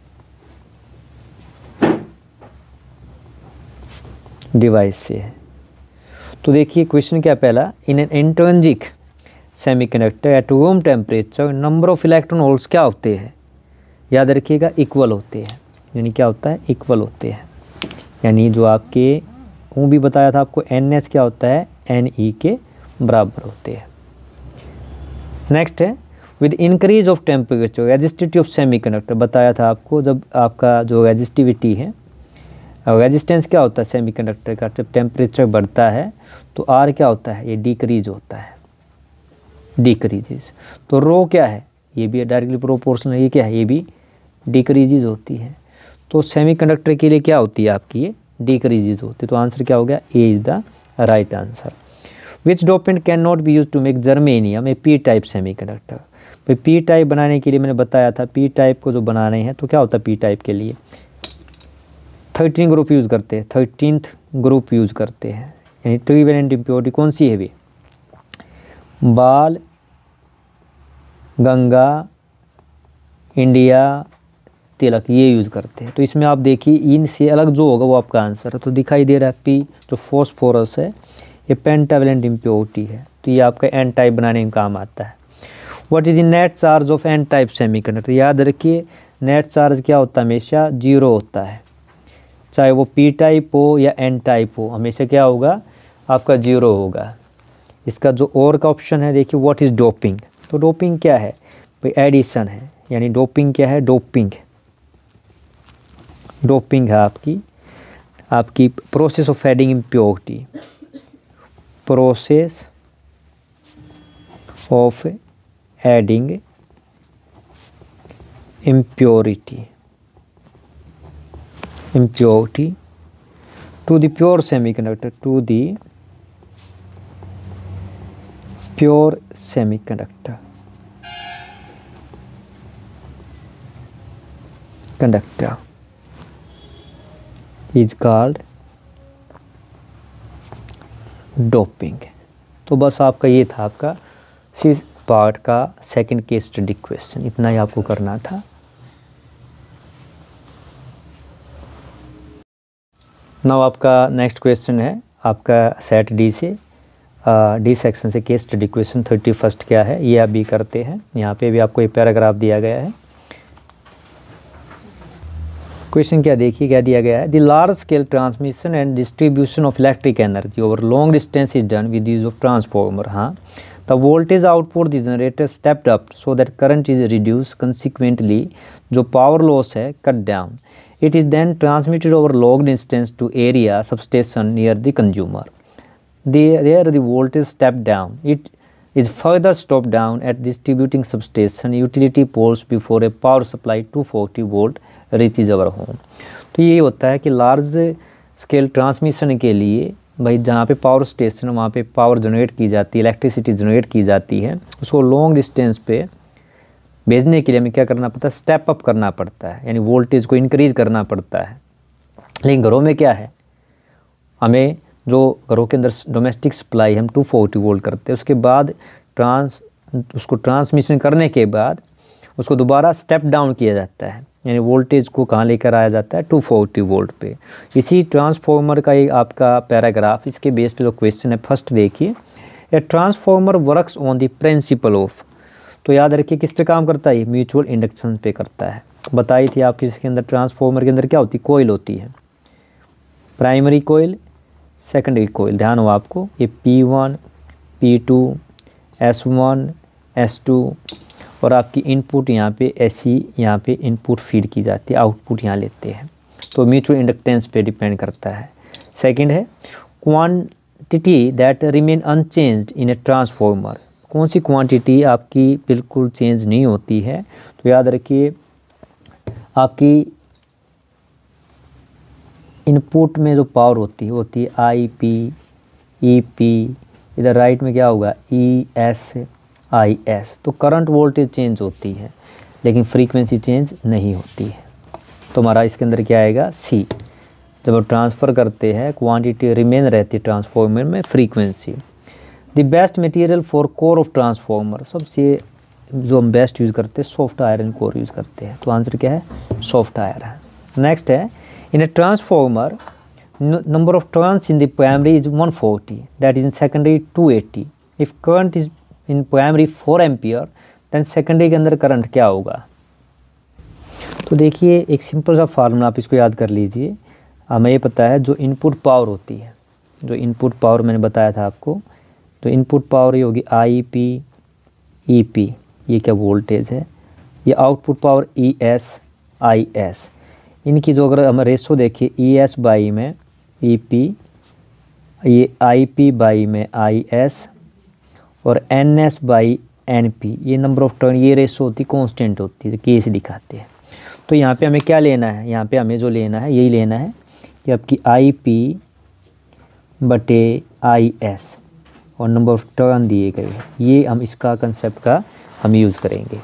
डिवाइस से है। तो देखिए क्वेश्चन क्या पहला, in an intrinsic semiconductor at room temperature number of electron holes क्या होते हैं, याद रखिएगा इक्वल होते हैं, यानी क्या होता है, इक्वल होते हैं। यानी जो आपके वो भी बताया था आपको NS क्या होता है, NE के बराबर होते हैं। नेक्स्ट है with increase of temperature resistivity of semiconductor, बताया था आपको जब आपका जो रेजिस्टिविटी है, रेजिस्टेंस क्या होता है सेमीकंडक्टर का, जब टेम्परेचर बढ़ता है तो R क्या होता है, ये डिक्रीज होता है, डिक्रीजेस। तो रो क्या है, ये भी डायरेक्टली प्रोपोर्शनल, ये क्या है, ये भी डिक्रीजेस होती है। तो सेमीकंडक्टर के लिए क्या होती है आपकी, ये डिक्रीजेस होती है। तो आंसर क्या हो गया, A is the right answer. Which dopant can not be use to make germanium a P type semiconductor. भाई पी टाइप बनाने के लिए मैंने बताया था, पी टाइप को जो बनाने हैं तो क्या होता है पी टाइप के लिए 13 ग्रुप यूज़ करते हैं, 13th ग्रुप यूज़ करते हैं। यानी ट्रीवेलेंट इम्प्योरिटी कौन सी है, भी बाल, गंगा, इंडिया, तिलक, ये यूज़ करते हैं। तो इसमें आप देखिए इनसे अलग जो होगा वो आपका आंसर है। तो दिखाई दे रहा है पी जो फॉस्फोरस है, ये पेंटावेलेंट इम्प्योरिटी है, तो ये आपका एन टाइप बनाने में काम आता है। What is the net charge of N type semiconductor, याद रखिए नेट चार्ज क्या होता है, हमेशा 0 होता है, चाहे वो पी टाइप हो या एन टाइप हो, हमेशा क्या होगा आपका 0 होगा। इसका जो और का ऑप्शन है देखिए व्हाट इज़ डोपिंग, तो डोपिंग क्या है भाई, एडिशन है। यानी डोपिंग क्या है, डोपिंग, डोपिंग है आपकी process of adding impurity, process of adding impurity to the pure semiconductor, to the pure semiconductor conductor is called doping। तो बस आपका ये था आपका सी पार्ट का सेकंड केस स्टडी क्वेश्चन, इतना ही आपको करना था। नाउ आपका नेक्स्ट क्वेश्चन है आपका सेट डी से, डी सेक्शन से केस स्टडी क्वेश्चन 31 क्या है ये अभी करते हैं। यहाँ पे भी आपको एक पैराग्राफ दिया गया है। क्वेश्चन क्या देखिए क्या दिया गया है, the large scale transmission and distribution of electric energy over long distance is done with use of transformer. हाँ, the voltage output the generator stepped up so that current is reduce, consequently जो power loss है cut down. It is then transmitted over long distance to area substation near the consumer. There the voltage step down. It is further stopped down at distributing substation utility poles before a power supply 240 volt reaches our home. तो ये होता है कि large scale transmission के लिए भाई जहाँ पे पावर स्टेशन वहाँ पे पावर जनरेट की जाती है, इलेक्ट्रिसिटी जनरेट की जाती है, उसको लॉन्ग डिस्टेंस पे भेजने के लिए हमें क्या करना पड़ता है, स्टेप अप करना पड़ता है, यानी वोल्टेज को इंक्रीज़ करना पड़ता है। लेकिन घरों में क्या है, हमें जो घरों के अंदर डोमेस्टिक सप्लाई हम 240 वोल्ट करते हैं, उसके बाद उसको ट्रांसमिशन करने के बाद उसको दोबारा स्टेप डाउन किया जाता है, यानी वोल्टेज को कहाँ लेकर आया जाता है 240 वोल्ट पे। इसी ट्रांसफॉर्मर का एक आपका पैराग्राफ, इसके बेस पे जो क्वेश्चन है फर्स्ट देखिए, a transformer works on the principle of, तो याद रखिए किस पे काम करता है, म्यूचुअल इंडक्शन पे करता है। बताई थी आपकी इसके अंदर ट्रांसफॉर्मर के अंदर क्या होती है, कोयल होती है, प्राइमरी कोयल, सेकेंडरी कोयल। ध्यान हो आपको, ये P1, P2, S1, S2 और आपकी इनपुट यहाँ पे ऐसी यहाँ पे इनपुट फीड की जाती है, आउटपुट यहाँ लेते हैं। तो म्यूचुअल इंडक्टेंस पे डिपेंड करता है। सेकंड है quantity that remain unchanged in a transformer. कौन सी क्वांटिटी आपकी बिल्कुल चेंज नहीं होती है? तो याद रखिए आपकी इनपुट में जो पावर होती है IP, EP, इधर राइट में क्या होगा ES, IS। तो करंट वोल्टेज चेंज होती है लेकिन फ्रीक्वेंसी चेंज नहीं होती है। तो हमारा इसके अंदर क्या आएगा C। जब हम ट्रांसफ़र करते हैं क्वांटिटी रिमेन रहती है ट्रांसफॉर्मर में, frequency. The best material for core of transformer, सबसे जो हम बेस्ट यूज़ करते हैं सॉफ्ट आयरन कोर यूज़ करते हैं। तो आंसर क्या है सॉफ्ट आयरन। नेक्स्ट है in a transformer number of turns in the primary is 140, that is in secondary 280। If current is in primary 4 ampere then secondary के अंदर करंट क्या होगा? तो देखिए एक सिंपल सा फार्मूला आप इसको याद कर लीजिए। हमें ये पता है जो इनपुट पावर होती है, जो इनपुट पावर मैंने बताया था आपको, तो इनपुट पावर ये होगी IP, EP, ये क्या वोल्टेज है, ये आउटपुट पावर ES, IS। इनकी जो अगर हम रेशो देखिए ES बाई में EP, ये IP बाई में IS और NS बाई NP, ये नंबर ऑफ टर्न, ये रेशो होती कांस्टेंट होती है, केस दिखाते हैं। तो यहाँ पे हमें क्या लेना है? यहाँ पे हमें जो लेना है यही लेना है कि आपकी IP बटे IS और नंबर ऑफ टर्न दिए गए हैं, ये हम इसका कंसेप्ट का हम यूज़ करेंगे,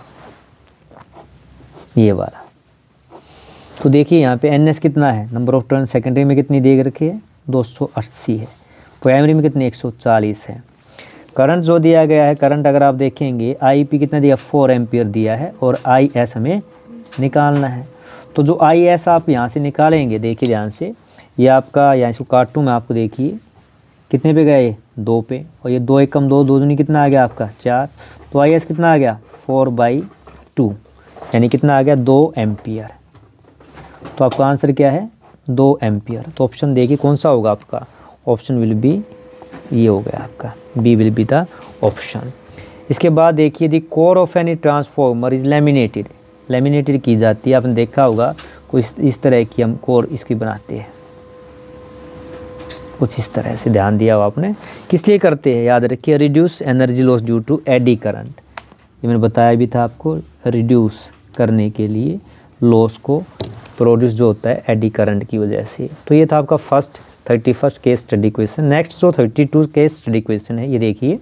ये वाला। तो देखिए यहाँ पे NS कितना है, नंबर ऑफ टर्न सेकेंडरी में कितनी दे रखी है 280 है, प्राइमरी में कितनी 140 है। करंट जो दिया गया है, करंट अगर आप देखेंगे IP कितना दिया 4 एम्पियर दिया है और IS हमें निकालना है। तो जो IS आप यहाँ से निकालेंगे, देखिए ध्यान से, ये आपका यहाँ इसको काटूँ मैं आपको, देखिए कितने पे गए 2 पे, और ये 2 एकम 2, 2 दूनी कितना आ गया आपका 4। तो IS कितना आ गया 4/2, यानी कितना आ गया 2 एम्पियर। तो आपका आंसर क्या है 2 एम्पियर। तो ऑप्शन देखिए कौन सा होगा आपका, ऑप्शन विल बी, ये हो गया आपका B will be the option. इसके बाद देखिए the core of any transformer is laminated, laminated की जाती है, आपने देखा होगा कुछ इस तरह की हम कोर इसकी बनाते हैं, कुछ इस तरह से, ध्यान दिया हो आपने। किस लिए करते हैं याद रखिए, reduce energy loss due to eddy current, ये मैंने बताया भी था आपको, रिड्यूस करने के लिए लॉस को प्रोड्यूस जो होता है एडी करंट की वजह से। तो ये था आपका first 31st case study question. Next जो 32 केस स्टडी क्वेश्चन है ये देखिए।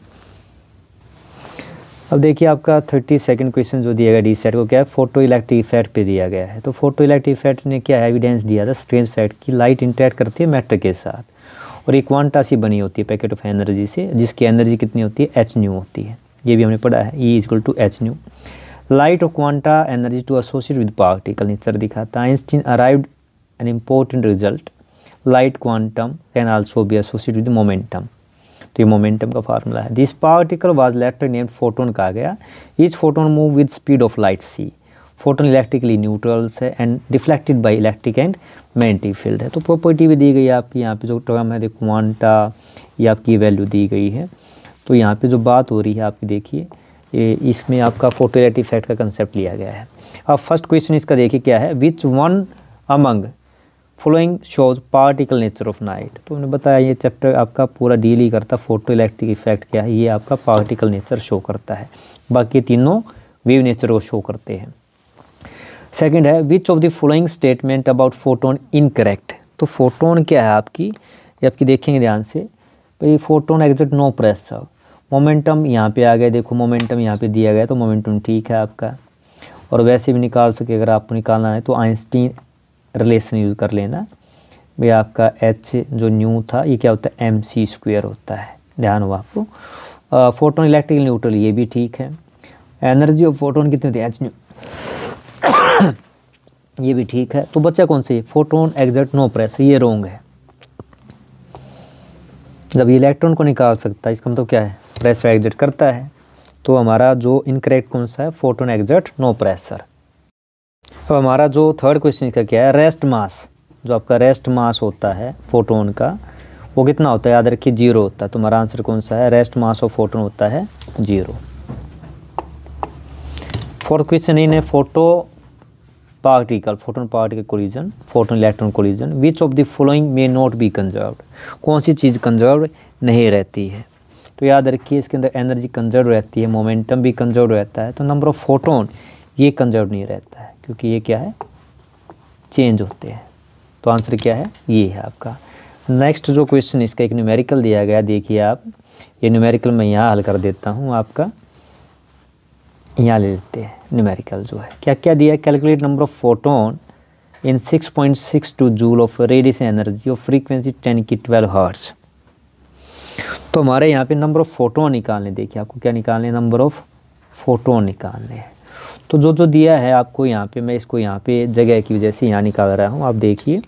अब देखिए आपका 32nd क्वेश्चन जो दिया गया डी सेट को क्या है, फोटो इलेक्ट्रिक इफेक्ट पे दिया गया है। तो फोटो इलेक्ट्रिक इफेक्ट ने क्या एविडेंस दिया था, स्ट्रेंज फैक्ट की लाइट इंटरेक्ट करती है मैटर के साथ और एक क्वांटा सी बनी होती है पैकेट ऑफ एनर्जी से, जिसकी एनर्जी कितनी होती है h न्यू होती है, ये भी हमने पढ़ा है, E = h nu. Light of quanta energy to associate with particle nature दिखाता है। Einstein arrived an important result, light quantum can also be associate with momentum. तो ये मोमेंटम का फार्मूला है। This particle was later named photon कहा गया। Each photon move with speed of light c। Photon electrically neutrals है and deflected by electric and magnetic field है। तो property भी दी गई है आपकी, यहाँ पे जो टर्म है क्वांटा, ये आपकी वैल्यू दी गई है। तो यहाँ पे जो बात हो रही है आपकी देखिए, इसमें आपका फोटो इलेक्ट्रिक इफेक्ट का कंसेप्ट लिया गया है। अब फर्स्ट क्वेश्चन इसका देखिए क्या है, which one among following shows particle nature of light. तो उन्होंने बताया ये चैप्टर आपका पूरा डील ही करता, फोटो इलेक्ट्रिक इफेक्ट क्या है, ये आपका पार्टिकल नेचर शो करता है, बाकी तीनों वेव नेचर को शो करते हैं। सेकंड है which of the following statement about photon incorrect. तो फोटोन क्या है आपकी, ये आपकी देखेंगे ध्यान से, भाई photon exert no pressure, momentum यहाँ पे आ गया, देखो मोमेंटम यहाँ पे दिया गया, तो मोमेंटम ठीक है आपका। और वैसे भी निकाल सके, अगर आपको निकालना है तो आइंस्टीन रिलेशन यूज़ कर लेना, भाई आपका h जो न्यू था ये क्या होता है mc² होता है, ध्यान हो आपको। फोटोन इलेक्ट्रिकल न्यूट्रल, ये भी ठीक है। एनर्जी ऑफ फोटोन कितनी होती है h न्यू, ये भी ठीक है। तो बच्चा कौन से, फोटोन एग्जर्ट नो प्रेशर, ये रोंग है। जब इलेक्ट्रॉन को निकाल सकता है इसका मतलब क्या है, प्रेशर एग्जर्ट करता है। तो हमारा जो इनकरेक्ट कौन सा है, फोटोन एग्जर्ट नो प्रेशर। अब हमारा जो थर्ड क्वेश्चन का क्या है, रेस्ट मास, जो आपका रेस्ट मास होता है फोटोन का वो कितना होता है, याद रखिए 0 होता है। तुम्हारा आंसर कौन सा है, रेस्ट मास ऑफ फोटोन होता है 0। फोर्थ क्वेश्चन इन है photon particle collision, photon electron collision, which of the following may not be conserved, कौन सी चीज़ कंजर्व नहीं रहती है। तो याद रखिए इसके अंदर एनर्जी कंजर्व रहती है, मोमेंटम भी कंजर्व रहता है, तो नंबर ऑफ फोटोन ये कंजर्व नहीं रहता है क्योंकि ये क्या है, चेंज होते हैं। तो आंसर क्या है, ये है आपका। नेक्स्ट जो क्वेश्चन इसका एक न्यूमेरिकल दिया गया, देखिए आप, ये न्यूमेरिकल मैं यहाँ हल कर देता हूँ आपका, यहाँ ले लेते हैं न्यूमेरिकल जो है, क्या क्या दिया है, calculate number of photon in 6.62 joule of radiation energy of frequency 10 की 12 हर्ट्ज। तो हमारे यहाँ पे नंबर ऑफ फोटोन निकालने, देखिए आपको क्या निकालने, नंबर ऑफ फोटोन निकालने हैं। तो जो जो दिया है आपको यहाँ पे, मैं इसको यहाँ पे जगह की वजह से यहाँ निकाल रहा हूँ, आप देखिए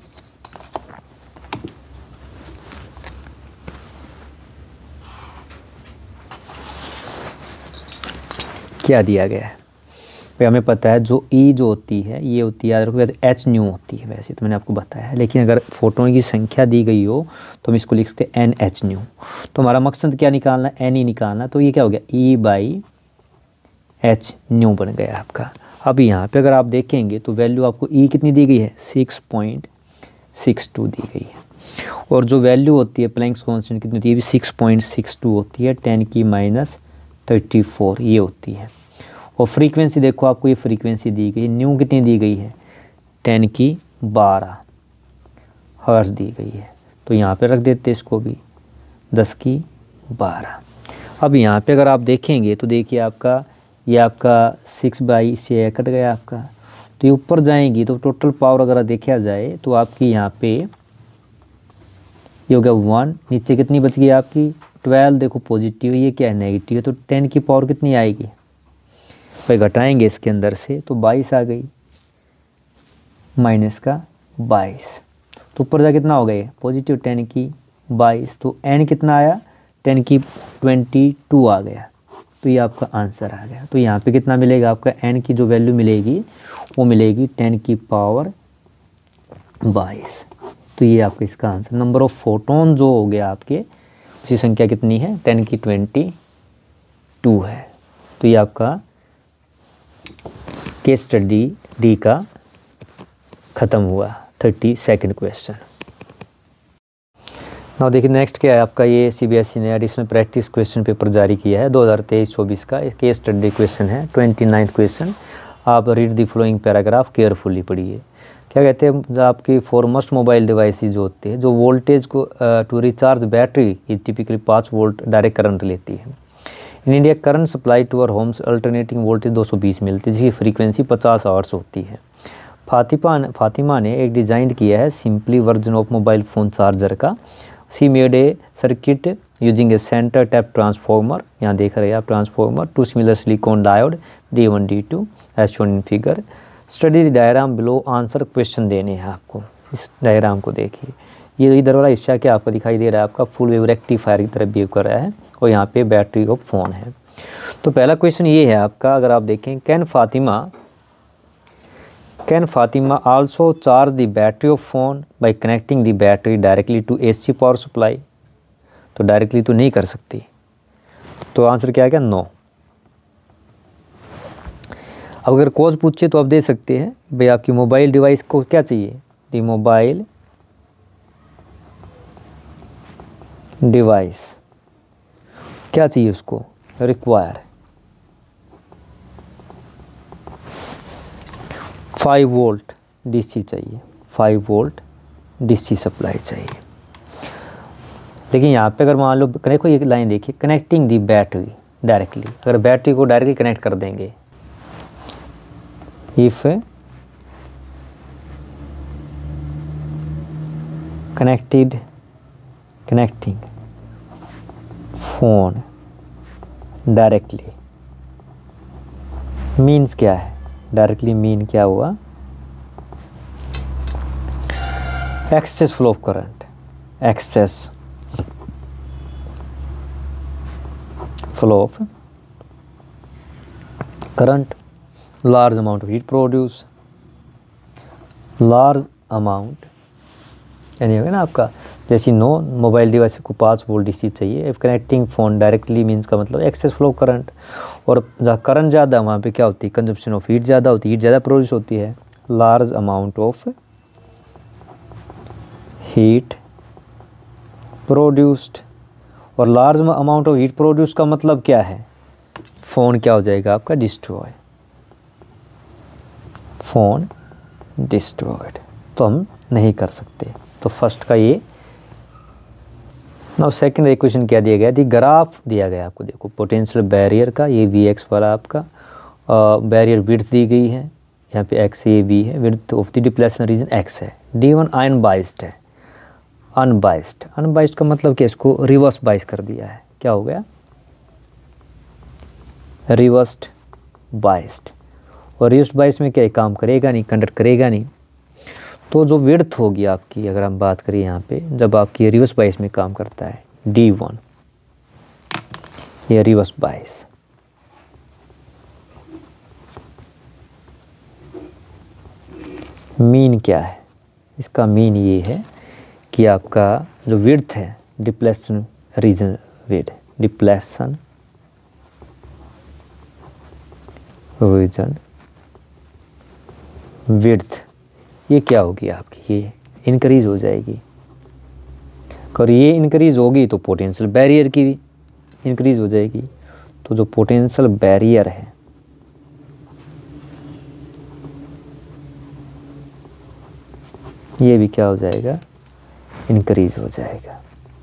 क्या दिया गया है। भाई हमें पता है जो ई जो होती है ये होती है, याद रखो एच न्यू होती है, वैसे तो मैंने आपको बताया है, लेकिन अगर फोटोन की संख्या दी गई हो तो हम इसको लिख सकते हैं एन एच न्यू। तो हमारा मकसद क्या निकालना, एन ई निकालना, तो ये क्या हो गया, ई बाई एच न्यू बन गया आपका। अब यहाँ पे अगर आप देखेंगे तो वैल्यू आपको ई कितनी दी गई है, 6.62 दी गई है, और जो वैल्यू होती है प्लैंक्स कांस्टेंट कितनी होती है, 6.62 होती है, 10⁻34 ये होती है। और फ्रीक्वेंसी देखो आपको ये फ्रीक्वेंसी दी गई है, न्यू कितनी दी गई है, 10⁻12 हर्ट्ज दी गई है। तो यहाँ पे रख देते इसको भी 10⁻12। अब यहाँ पे अगर आप देखेंगे तो देखिए आपका ये आपका 6 से कट गया आपका, तो ये ऊपर जाएंगी तो टोटल पावर अगर देखा जाए तो आपकी यहाँ पे ये हो गया 1, नीचे कितनी बच गई आपकी 12, देखो पॉजिटिव, ये क्या है नेगेटिव है, तो 10 की पावर कितनी आएगी भाई, घटाएंगे इसके अंदर से तो 22 आ गई, -22, तो ऊपर जा कितना हो गया पॉजिटिव 10⁻22, तो n कितना आया 10⁻22 आ गया, तो ये आपका आंसर आ गया। तो यहाँ पे कितना मिलेगा आपका, n की जो वैल्यू मिलेगी वो मिलेगी 10⁻22। तो ये आपका इसका आंसर, नंबर ऑफ फोटोन जो हो गया आपके उसकी संख्या कितनी है, 10⁻22 है। तो ये आपका केस स्टडी डी का ख़त्म हुआ। 32nd question. नाउ देखिए नेक्स्ट क्या है आपका, ये सीबीएसई ने एडिशनल प्रैक्टिस क्वेश्चन पेपर जारी किया है 2023-24 का, केस स्टडी क्वेश्चन है। 29th क्वेश्चन, आप read the following paragraph carefully पढ़िए। क्या कहते हैं, जो आपकी फॉर मोस्ट मोबाइल डिवाइसेज जो होते हैं, जो वोल्टेज को to recharge battery is typically 5 volt direct current लेती है। In India current supply to our homes alternating voltage 220 मिलती है, जिसकी फ्रीक्वेंसी 50 हर्ट्ज होती है। फातिमा ने एक डिज़ाइन किया है simply version of mobile phone charger का। She made a circuit using a center tap transformer, यहाँ देख रहे हैं आप transformer, two similar silicon diode D1 D2 as shown in figure. Study the diagram below, answer question देने हैं आपको। इस डायग्राम को देखिए, ये इधर वाला हिस्सा क्या आपको दिखाई दे रहा है, आपका फुल वेव रेक्टिफायर की तरह बिहेव कर रहा है, और यहाँ पे बैटरी ऑफ फ़ोन है। तो पहला क्वेश्चन ये है आपका, अगर आप देखें, can Fatima also charge the battery of phone by connecting the battery directly to AC power supply. तो डायरेक्टली तो नहीं कर सकती, तो आंसर क्या है, क्या नो। अब अगर कोज पूछे तो आप दे सकते हैं भाई आपकी मोबाइल डिवाइस को क्या चाहिए, द मोबाइल डिवाइस क्या चाहिए उसको, रिक्वायर 5 वोल्ट DC चाहिए, 5 वोल्ट DC सप्लाई चाहिए। लेकिन यहाँ पे अगर मान लो, देखो ये लाइन देखिए, कनेक्टिंग दी बैटरी डायरेक्टली, अगर बैटरी को डायरेक्टली कनेक्ट कर देंगे, if connecting phone directly means क्या है, डायरेक्टली मीन क्या हुआ, excess flow of current, excess flow of current, large amount of heat produce, large amount यानी होगा ना आपका, जैसे नो मोबाइल डिवाइस को 5 वोल्ट डीसी चाहिए। If connecting phone directly means का मतलब एक्सेस फ्लो करंट, और जहाँ करंट ज़्यादा वहाँ पे क्या होती है, कंजप्शन ऑफ हीट ज़्यादा होती है, हीट ज़्यादा प्रोड्यूस होती है, large amount of heat produced. और large amount of heat produce का मतलब क्या है, फ़ोन क्या हो जाएगा आपका, डिस्ट्रॉय, फ़ोन डिस्ट्रॉयड, तो हम नहीं कर सकते। तो फर्स्ट का ये। नाउ सेकंड इक्वेशन क्या दिया गया, दी ग्राफ दिया गया आपको, देखो पोटेंशियल बैरियर का, ये वी एक्स वाला आपका बैरियर विड्थ दी गई है, यहाँ पे एक्स ए बी है, width of the depletion region X है, D1 अनबाइस्ड है, अनबाइस्ड, अनबाइस्ड का मतलब कि इसको रिवर्स बाइस कर दिया है, क्या हो गया, रिवर्स्ड बाइस्ड। और रिवर्स्ड बाइस में क्या काम करेगा नहीं, कंडक्ट करेगा नहीं। तो जो विड्थ होगी आपकी, अगर हम बात करें यहाँ पे, जब आपकी रिवर्स बाइस में काम करता है D1, ये रिवर्स बाइस, मीन क्या है इसका, मीन ये है कि आपका जो विड्थ है, depletion region width, depletion region width, ये क्या होगी आपकी, ये इंक्रीज हो जाएगी। और ये इंक्रीज होगी तो पोटेंशियल बैरियर की भी इंक्रीज हो जाएगी। तो जो पोटेंशियल बैरियर है, ये भी क्या हो जाएगा, इंक्रीज हो जाएगा।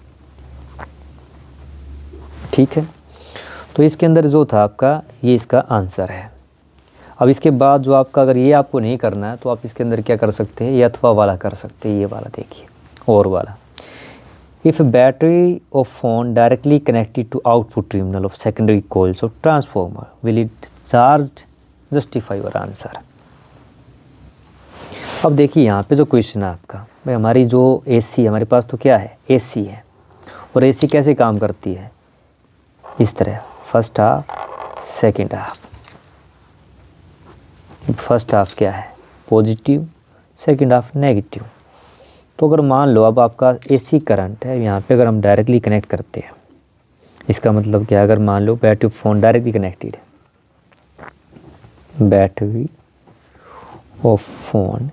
ठीक है, तो इसके अंदर जो था आपका, ये इसका आंसर है। अब इसके बाद जो आपका, अगर ये आपको नहीं करना है तो आप इसके अंदर क्या कर सकते हैं, ये अथवा वाला कर सकते हैं, ये वाला देखिए, और वाला, if battery of phone directly connected to output terminal of secondary coils of transformer will it charge, justify your answer. अब देखिए यहाँ पे जो क्वेश्चन है आपका, भाई हमारी जो एसी, हमारे पास तो क्या है, एसी है, और एसी कैसे काम करती है, इस तरह, first half second half. First half क्या है, पॉजिटिव, सेकंड हाफ नेगेटिव। तो अगर मान लो अब आपका एसी करंट है, यहाँ पे अगर हम डायरेक्टली कनेक्ट करते हैं, इसका मतलब क्या है, अगर मान लो बैटरी फोन डायरेक्टली कनेक्टेड है, battery of phone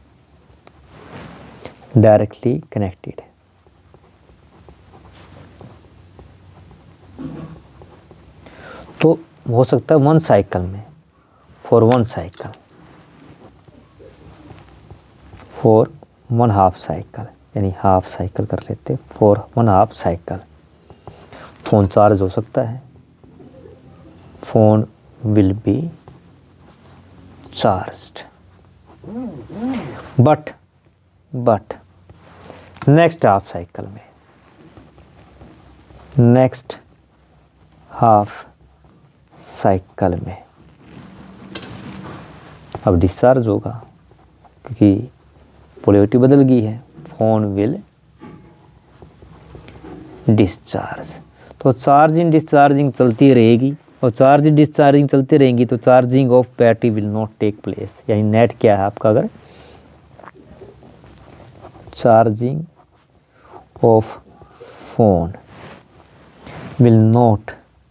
directly connected है, तो हो सकता है वन साइकिल में, for one cycle, for one half cycle, यानी हाफ साइकिल कर लेते, for one half cycle phone charge हो सकता है, phone will be charged. But next half cycle में, नेक्स्ट हाफ साइकिल में अब डिस्चार्ज होगा, क्योंकि पोलैरिटी बदल गई है, फोन विल डिस्चार्ज। तो चार्जिंग डिस्चार्जिंग चलती रहेगी, और चार्जिंग डिस्चार्जिंग चलती रहेंगी तो charging of battery will not take place. यानी नेट क्या है आपका, अगर charging of phone will not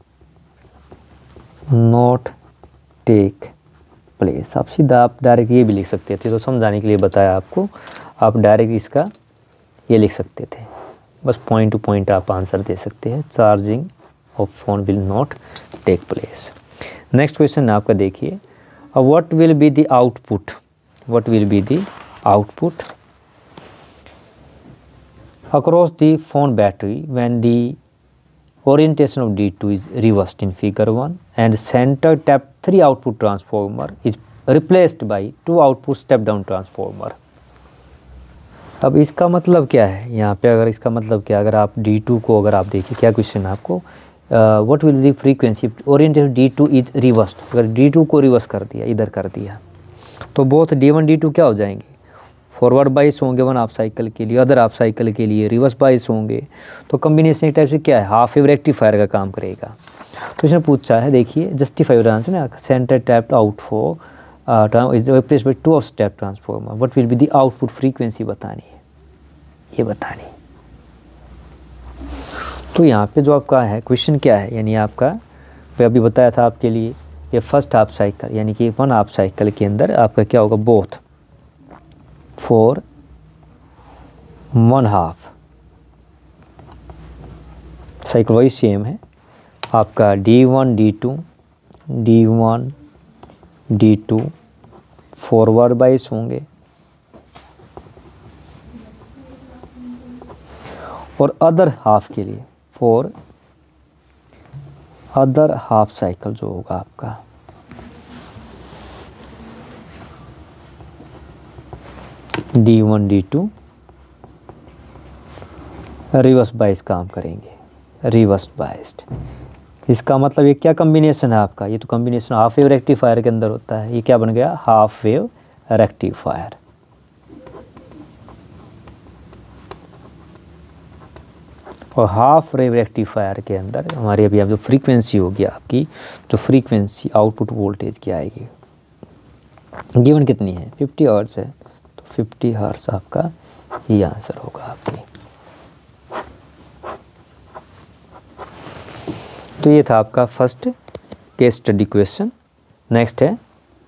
take place, आप सीधा आप डायरेक्ट ये भी लिख सकते थे, तो समझाने के लिए बताया आपको, आप डायरेक्ट इसका ये लिख सकते थे, बस पॉइंट टू पॉइंट आप आंसर दे सकते हैं, charging of phone will not take place. Next question आपका देखिए, what will be the output, what will be the output across the phone battery when the orientation of D2 is reversed in figure 1 and center tap 3 output transformer is replaced by 2 output step down transformer। अब इसका मतलब क्या है यहाँ पे, अगर इसका मतलब क्या, अगर आप D2 को अगर आप देखिए, क्या क्वेश्चन है आपको, what will the frequency orientation D2 is reversed, अगर D2 को रिवर्स कर दिया, इधर कर दिया, तो बोथ D1 D2 क्या हो जाएंगे, फॉरवर्ड बाइस होंगे वन हाफ साइकिल के लिए, अदर हाफ साइकिल के लिए रिवर्स बाइस होंगे। तो कम्बिनेशन टाइप से क्या है, हाफ वेव रेक्टिफायर का काम करेगा। तो इसने पूछा है, देखिए जस्टिफाई योर आंसर ना, centre tapped out for is replaced by 2 step transformer, what will be the output frequency बतानी है। ये बतानी। तो यहाँ पे जो आपका है क्वेश्चन क्या है, यानी आपका मैं अभी बताया था आपके लिए, ये फर्स्ट हाफ साइकिल यानी कि वन हाफ साइकिल के अंदर आपका क्या होगा, both for one half cycle वही सेम है आपका D1 D2 फॉरवर्ड बाइस होंगे, और अदर हाफ के लिए फॉर अदर हाफ साइकिल जो होगा आपका D1 D2 रिवर्स बाइस काम करेंगे, रिवर्स बाइस्ड। इसका मतलब ये क्या कॉम्बिनेशन है आपका, ये तो कॉम्बिनेशन हाफ वेव रेक्टिफायर के अंदर होता है। ये क्या बन गया, हाफ वेव रेक्टिफायर। और हाफ वेव रेक्टिफायर के अंदर हमारी अभी अब जो फ्रीक्वेंसी होगी आपकी, जो फ्रीक्वेंसी आउटपुट वोल्टेज की आएगी, गिवन कितनी है 50 हर्ट्ज है, तो 50 हर्ट्ज आपका ये आंसर होगा आपकी। तो ये था आपका first case study question. Next है,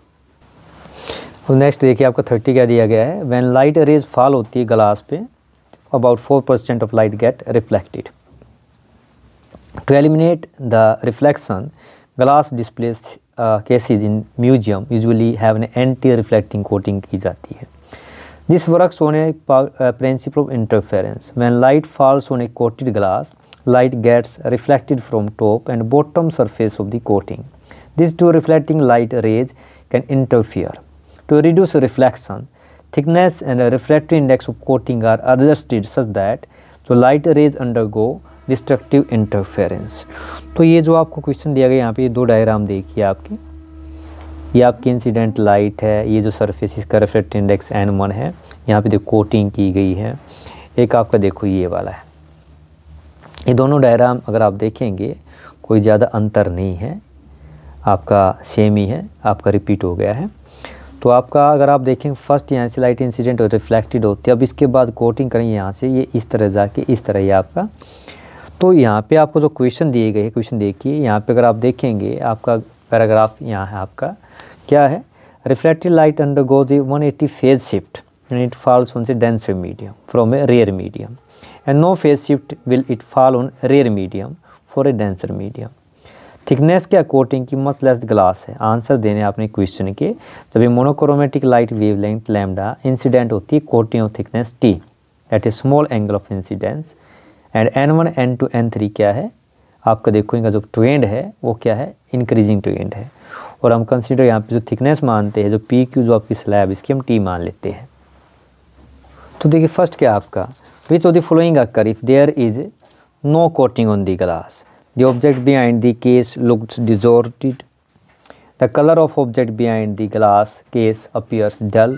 और नेक्स्ट देखिए आपका 30 क्या दिया गया है, व्हेन लाइट रेज फॉल होती है ग्लास पे, about 4% of light get reflected. To eliminate the reflection, glass displays cases in museum usually have an anti-reflecting coating की जाती है. This works on a principle of interference. When light falls on a coated glass, light gets reflected from top and bottom surface of the coating. These two reflecting light rays can interfere. To reduce reflection, thickness and refractive index of coating are adjusted such that जो light rays undergo destructive interference। तो ये जो आपको question दिया गया यहाँ पे, ये दो डायग्राम देखिए आपकी, ये आपकी इंसिडेंट लाइट है, ये जो सरफेस इसका रिफ्रैक्टिव इंडेक्स N1 है, यहाँ पे देखो कोटिंग की गई है। एक आपका देखो ये वाला है, ये दोनों डायग्राम अगर आप देखेंगे कोई ज़्यादा अंतर नहीं है, आपका सेम ही है, आपका रिपीट हो गया है। तो आपका अगर आप देखें फर्स्ट यहाँ से लाइट इंसिडेंट और रिफ्लेक्टेड होती है, अब इसके बाद कोटिंग करेंगे यहाँ से, ये इस तरह जाके इस तरह ये आपका। तो यहाँ पे आपको जो क्वेश्चन दिए गए, क्वेश्चन देखिए यहाँ पे अगर आप देखेंगे आपका पैराग्राफ यहाँ है आपका क्या है, reflected light undergoes 180 phase shift and it falls on से denser medium from a rarer medium and no phase shift will it fall on rarer medium for a denser medium. Thickness क्या coating की much less glass है। Answer देने आपने question के, जब ये monochromatic light wavelength lambda incident होती है coating of thickness T at a small angle of incidence and N1 N2 N3 क्या है आपका, देखो इनका जो ट्रेंड है वो क्या है, इंक्रीजिंग ट्रेंड है। और हम कंसिडर यहाँ पे जो थिकनेस मानते हैं, जो PQ जो आपकी स्लैब, इसकी हम T मान लेते हैं। तो देखिए फर्स्ट क्या आपका, which of the following occur if there is no coating on the glass, the object behind the case looks distorted, the color of object behind the glass case appears dull,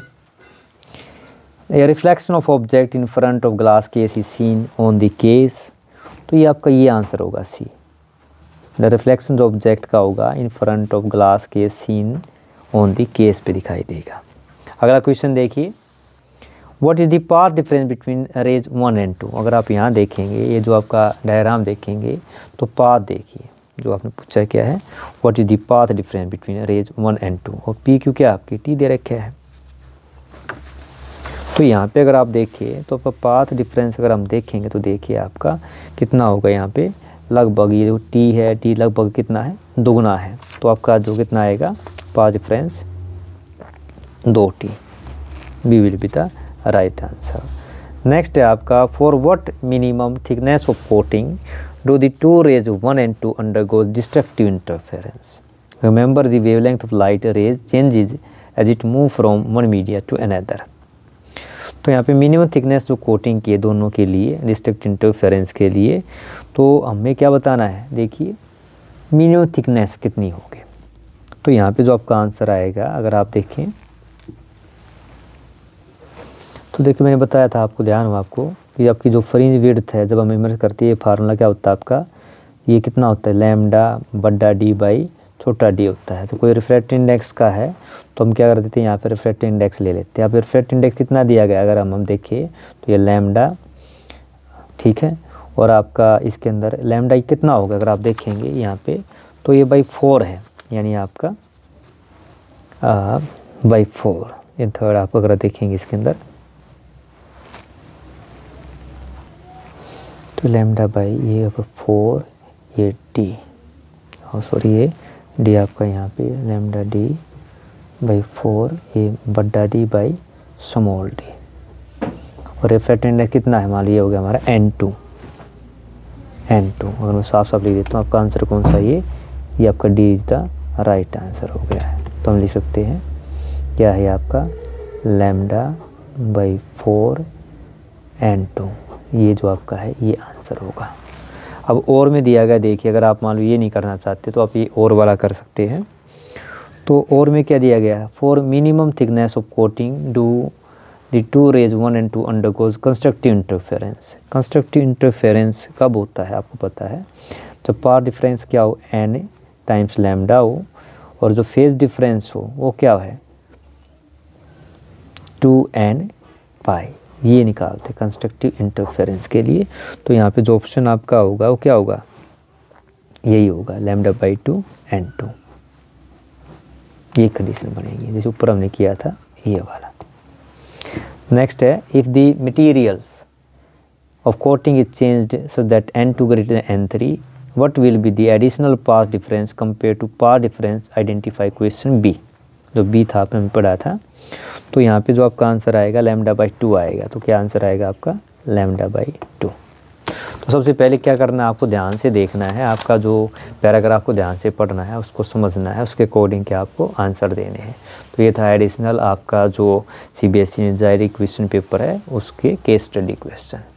a reflection of object in front of glass case is seen on the case। तो ये आपका ये answer होगा C, the reflection जो object का होगा in front of glass case seen on the case पे दिखाई देगा। अगला क्वेश्चन देखिए, What is the path difference between rays 1 and 2। अगर आप यहाँ देखेंगे, ये जो आपका डायग्राम देखेंगे तो पाथ देखिए जो आपने पूछा क्या है, What is the path difference between rays 1 and 2, और PQ क्या आपकी T दे रखे है। तो यहाँ पे अगर आप देखिए तो पाथ डिफरेंस अगर हम देखेंगे तो देखिए आपका कितना होगा, यहाँ पे लगभग ये जो T है, T लगभग कितना है, दोगुना है। तो आपका जो कितना आएगा path difference 2T, B will be the right answer. Next है आपका, for what minimum thickness of coating do the two rays 1 and 2 undergoes destructive interference, remember the wavelength of light rays changes as it move from one media to another. तो यहाँ पे minimum thickness जो coating की है दोनों के लिए, destructive interference के लिए, तो हमें क्या बताना है, देखिए मिनिमम थिकनेस कितनी होगी। तो यहाँ पे जो आपका आंसर आएगा अगर आप देखें तो देखिए मैंने बताया था आपको, ध्यान हो आपको कि आपकी जो फ्रिंज विड्थ है जब हम मेजर करते हैं, फार्मूला क्या होता है आपका, ये कितना होता है लैम्डा बड़ा D बाई छोटा d होता है। तो कोई रिफ्रैक्टिव इंडेक्स का है तो हम क्या कर देते हैं, यहाँ पे रिफ्रैक्टिव इंडेक्स ले लेते हैं। यहाँ पे रिफ्रैक्टिव इंडेक्स कितना दिया गया, अगर हम देखें तो ये लैम्डा ठीक है। और आपका इसके अंदर लैम्डा कितना होगा अगर आप देखेंगे यहाँ पे, तो ये बाई 4 है, यानी आपका बाई 4। ये थर्ड आप अगर देखेंगे इसके अंदर, तो लैम्डा बाई ये 4, ये डी, और सॉरी ये डी आपका यहाँ पे लैम्डा डी बाई 4, ये बड्डा डी बाई स्मॉल डी। और रिफ्रैक्टिव इंडेक्स कितना है, मान लीजिए हो गया हमारा N2। अगर मैं साफ साफ लिख देता हूँ, आपका आंसर कौन सा, ये आपका D is the right answer हो गया है। तो हम लिख सकते हैं क्या है आपका लैम्डा बाई 4 N2, ये जो आपका है ये आंसर होगा। अब और में दिया गया, देखिए अगर आप मान लो ये नहीं करना चाहते तो आप ये और वाला कर सकते हैं। तो और में क्या दिया गया है, for minimum thickness of coating do the two rays 1 and 2 undergoes constructive interference. Constructive interference कब होता है आपको पता है, जब पाथ डिफरेंस क्या हो n टाइम्स लैम्डा हो, और जो फेज डिफरेंस हो वो क्या है 2n पाई, ये निकालते कंस्ट्रक्टिव इंटरफेरेंस के लिए। तो यहाँ पे जो ऑप्शन आपका होगा वो क्या होगा, यही होगा लैम्डा बाई 2 N2, ये कंडीशन बनेगी जैसे ऊपर हमने किया था ये वाला। नेक्स्ट है, if the materials of coating is changed so that N2 greater than N3, what will be the additional path difference compared to path difference identify question B। जो B था आपने पढ़ा था, तो यहाँ पे जो आपका आंसर आएगा लैम्डा बाई 2 आएगा। तो क्या आंसर आएगा आपका लैम्डा बाई 2। तो सबसे पहले क्या करना है, आपको ध्यान से देखना है, आपका जो पैराग्राफ को ध्यान से पढ़ना है, उसको समझना है, उसके अकॉर्डिंग क्या आपको आंसर देने हैं। तो ये था एडिशनल आपका जो CBSE जारी क्वेश्चन पेपर है उसके केस स्टडी क्वेश्चन।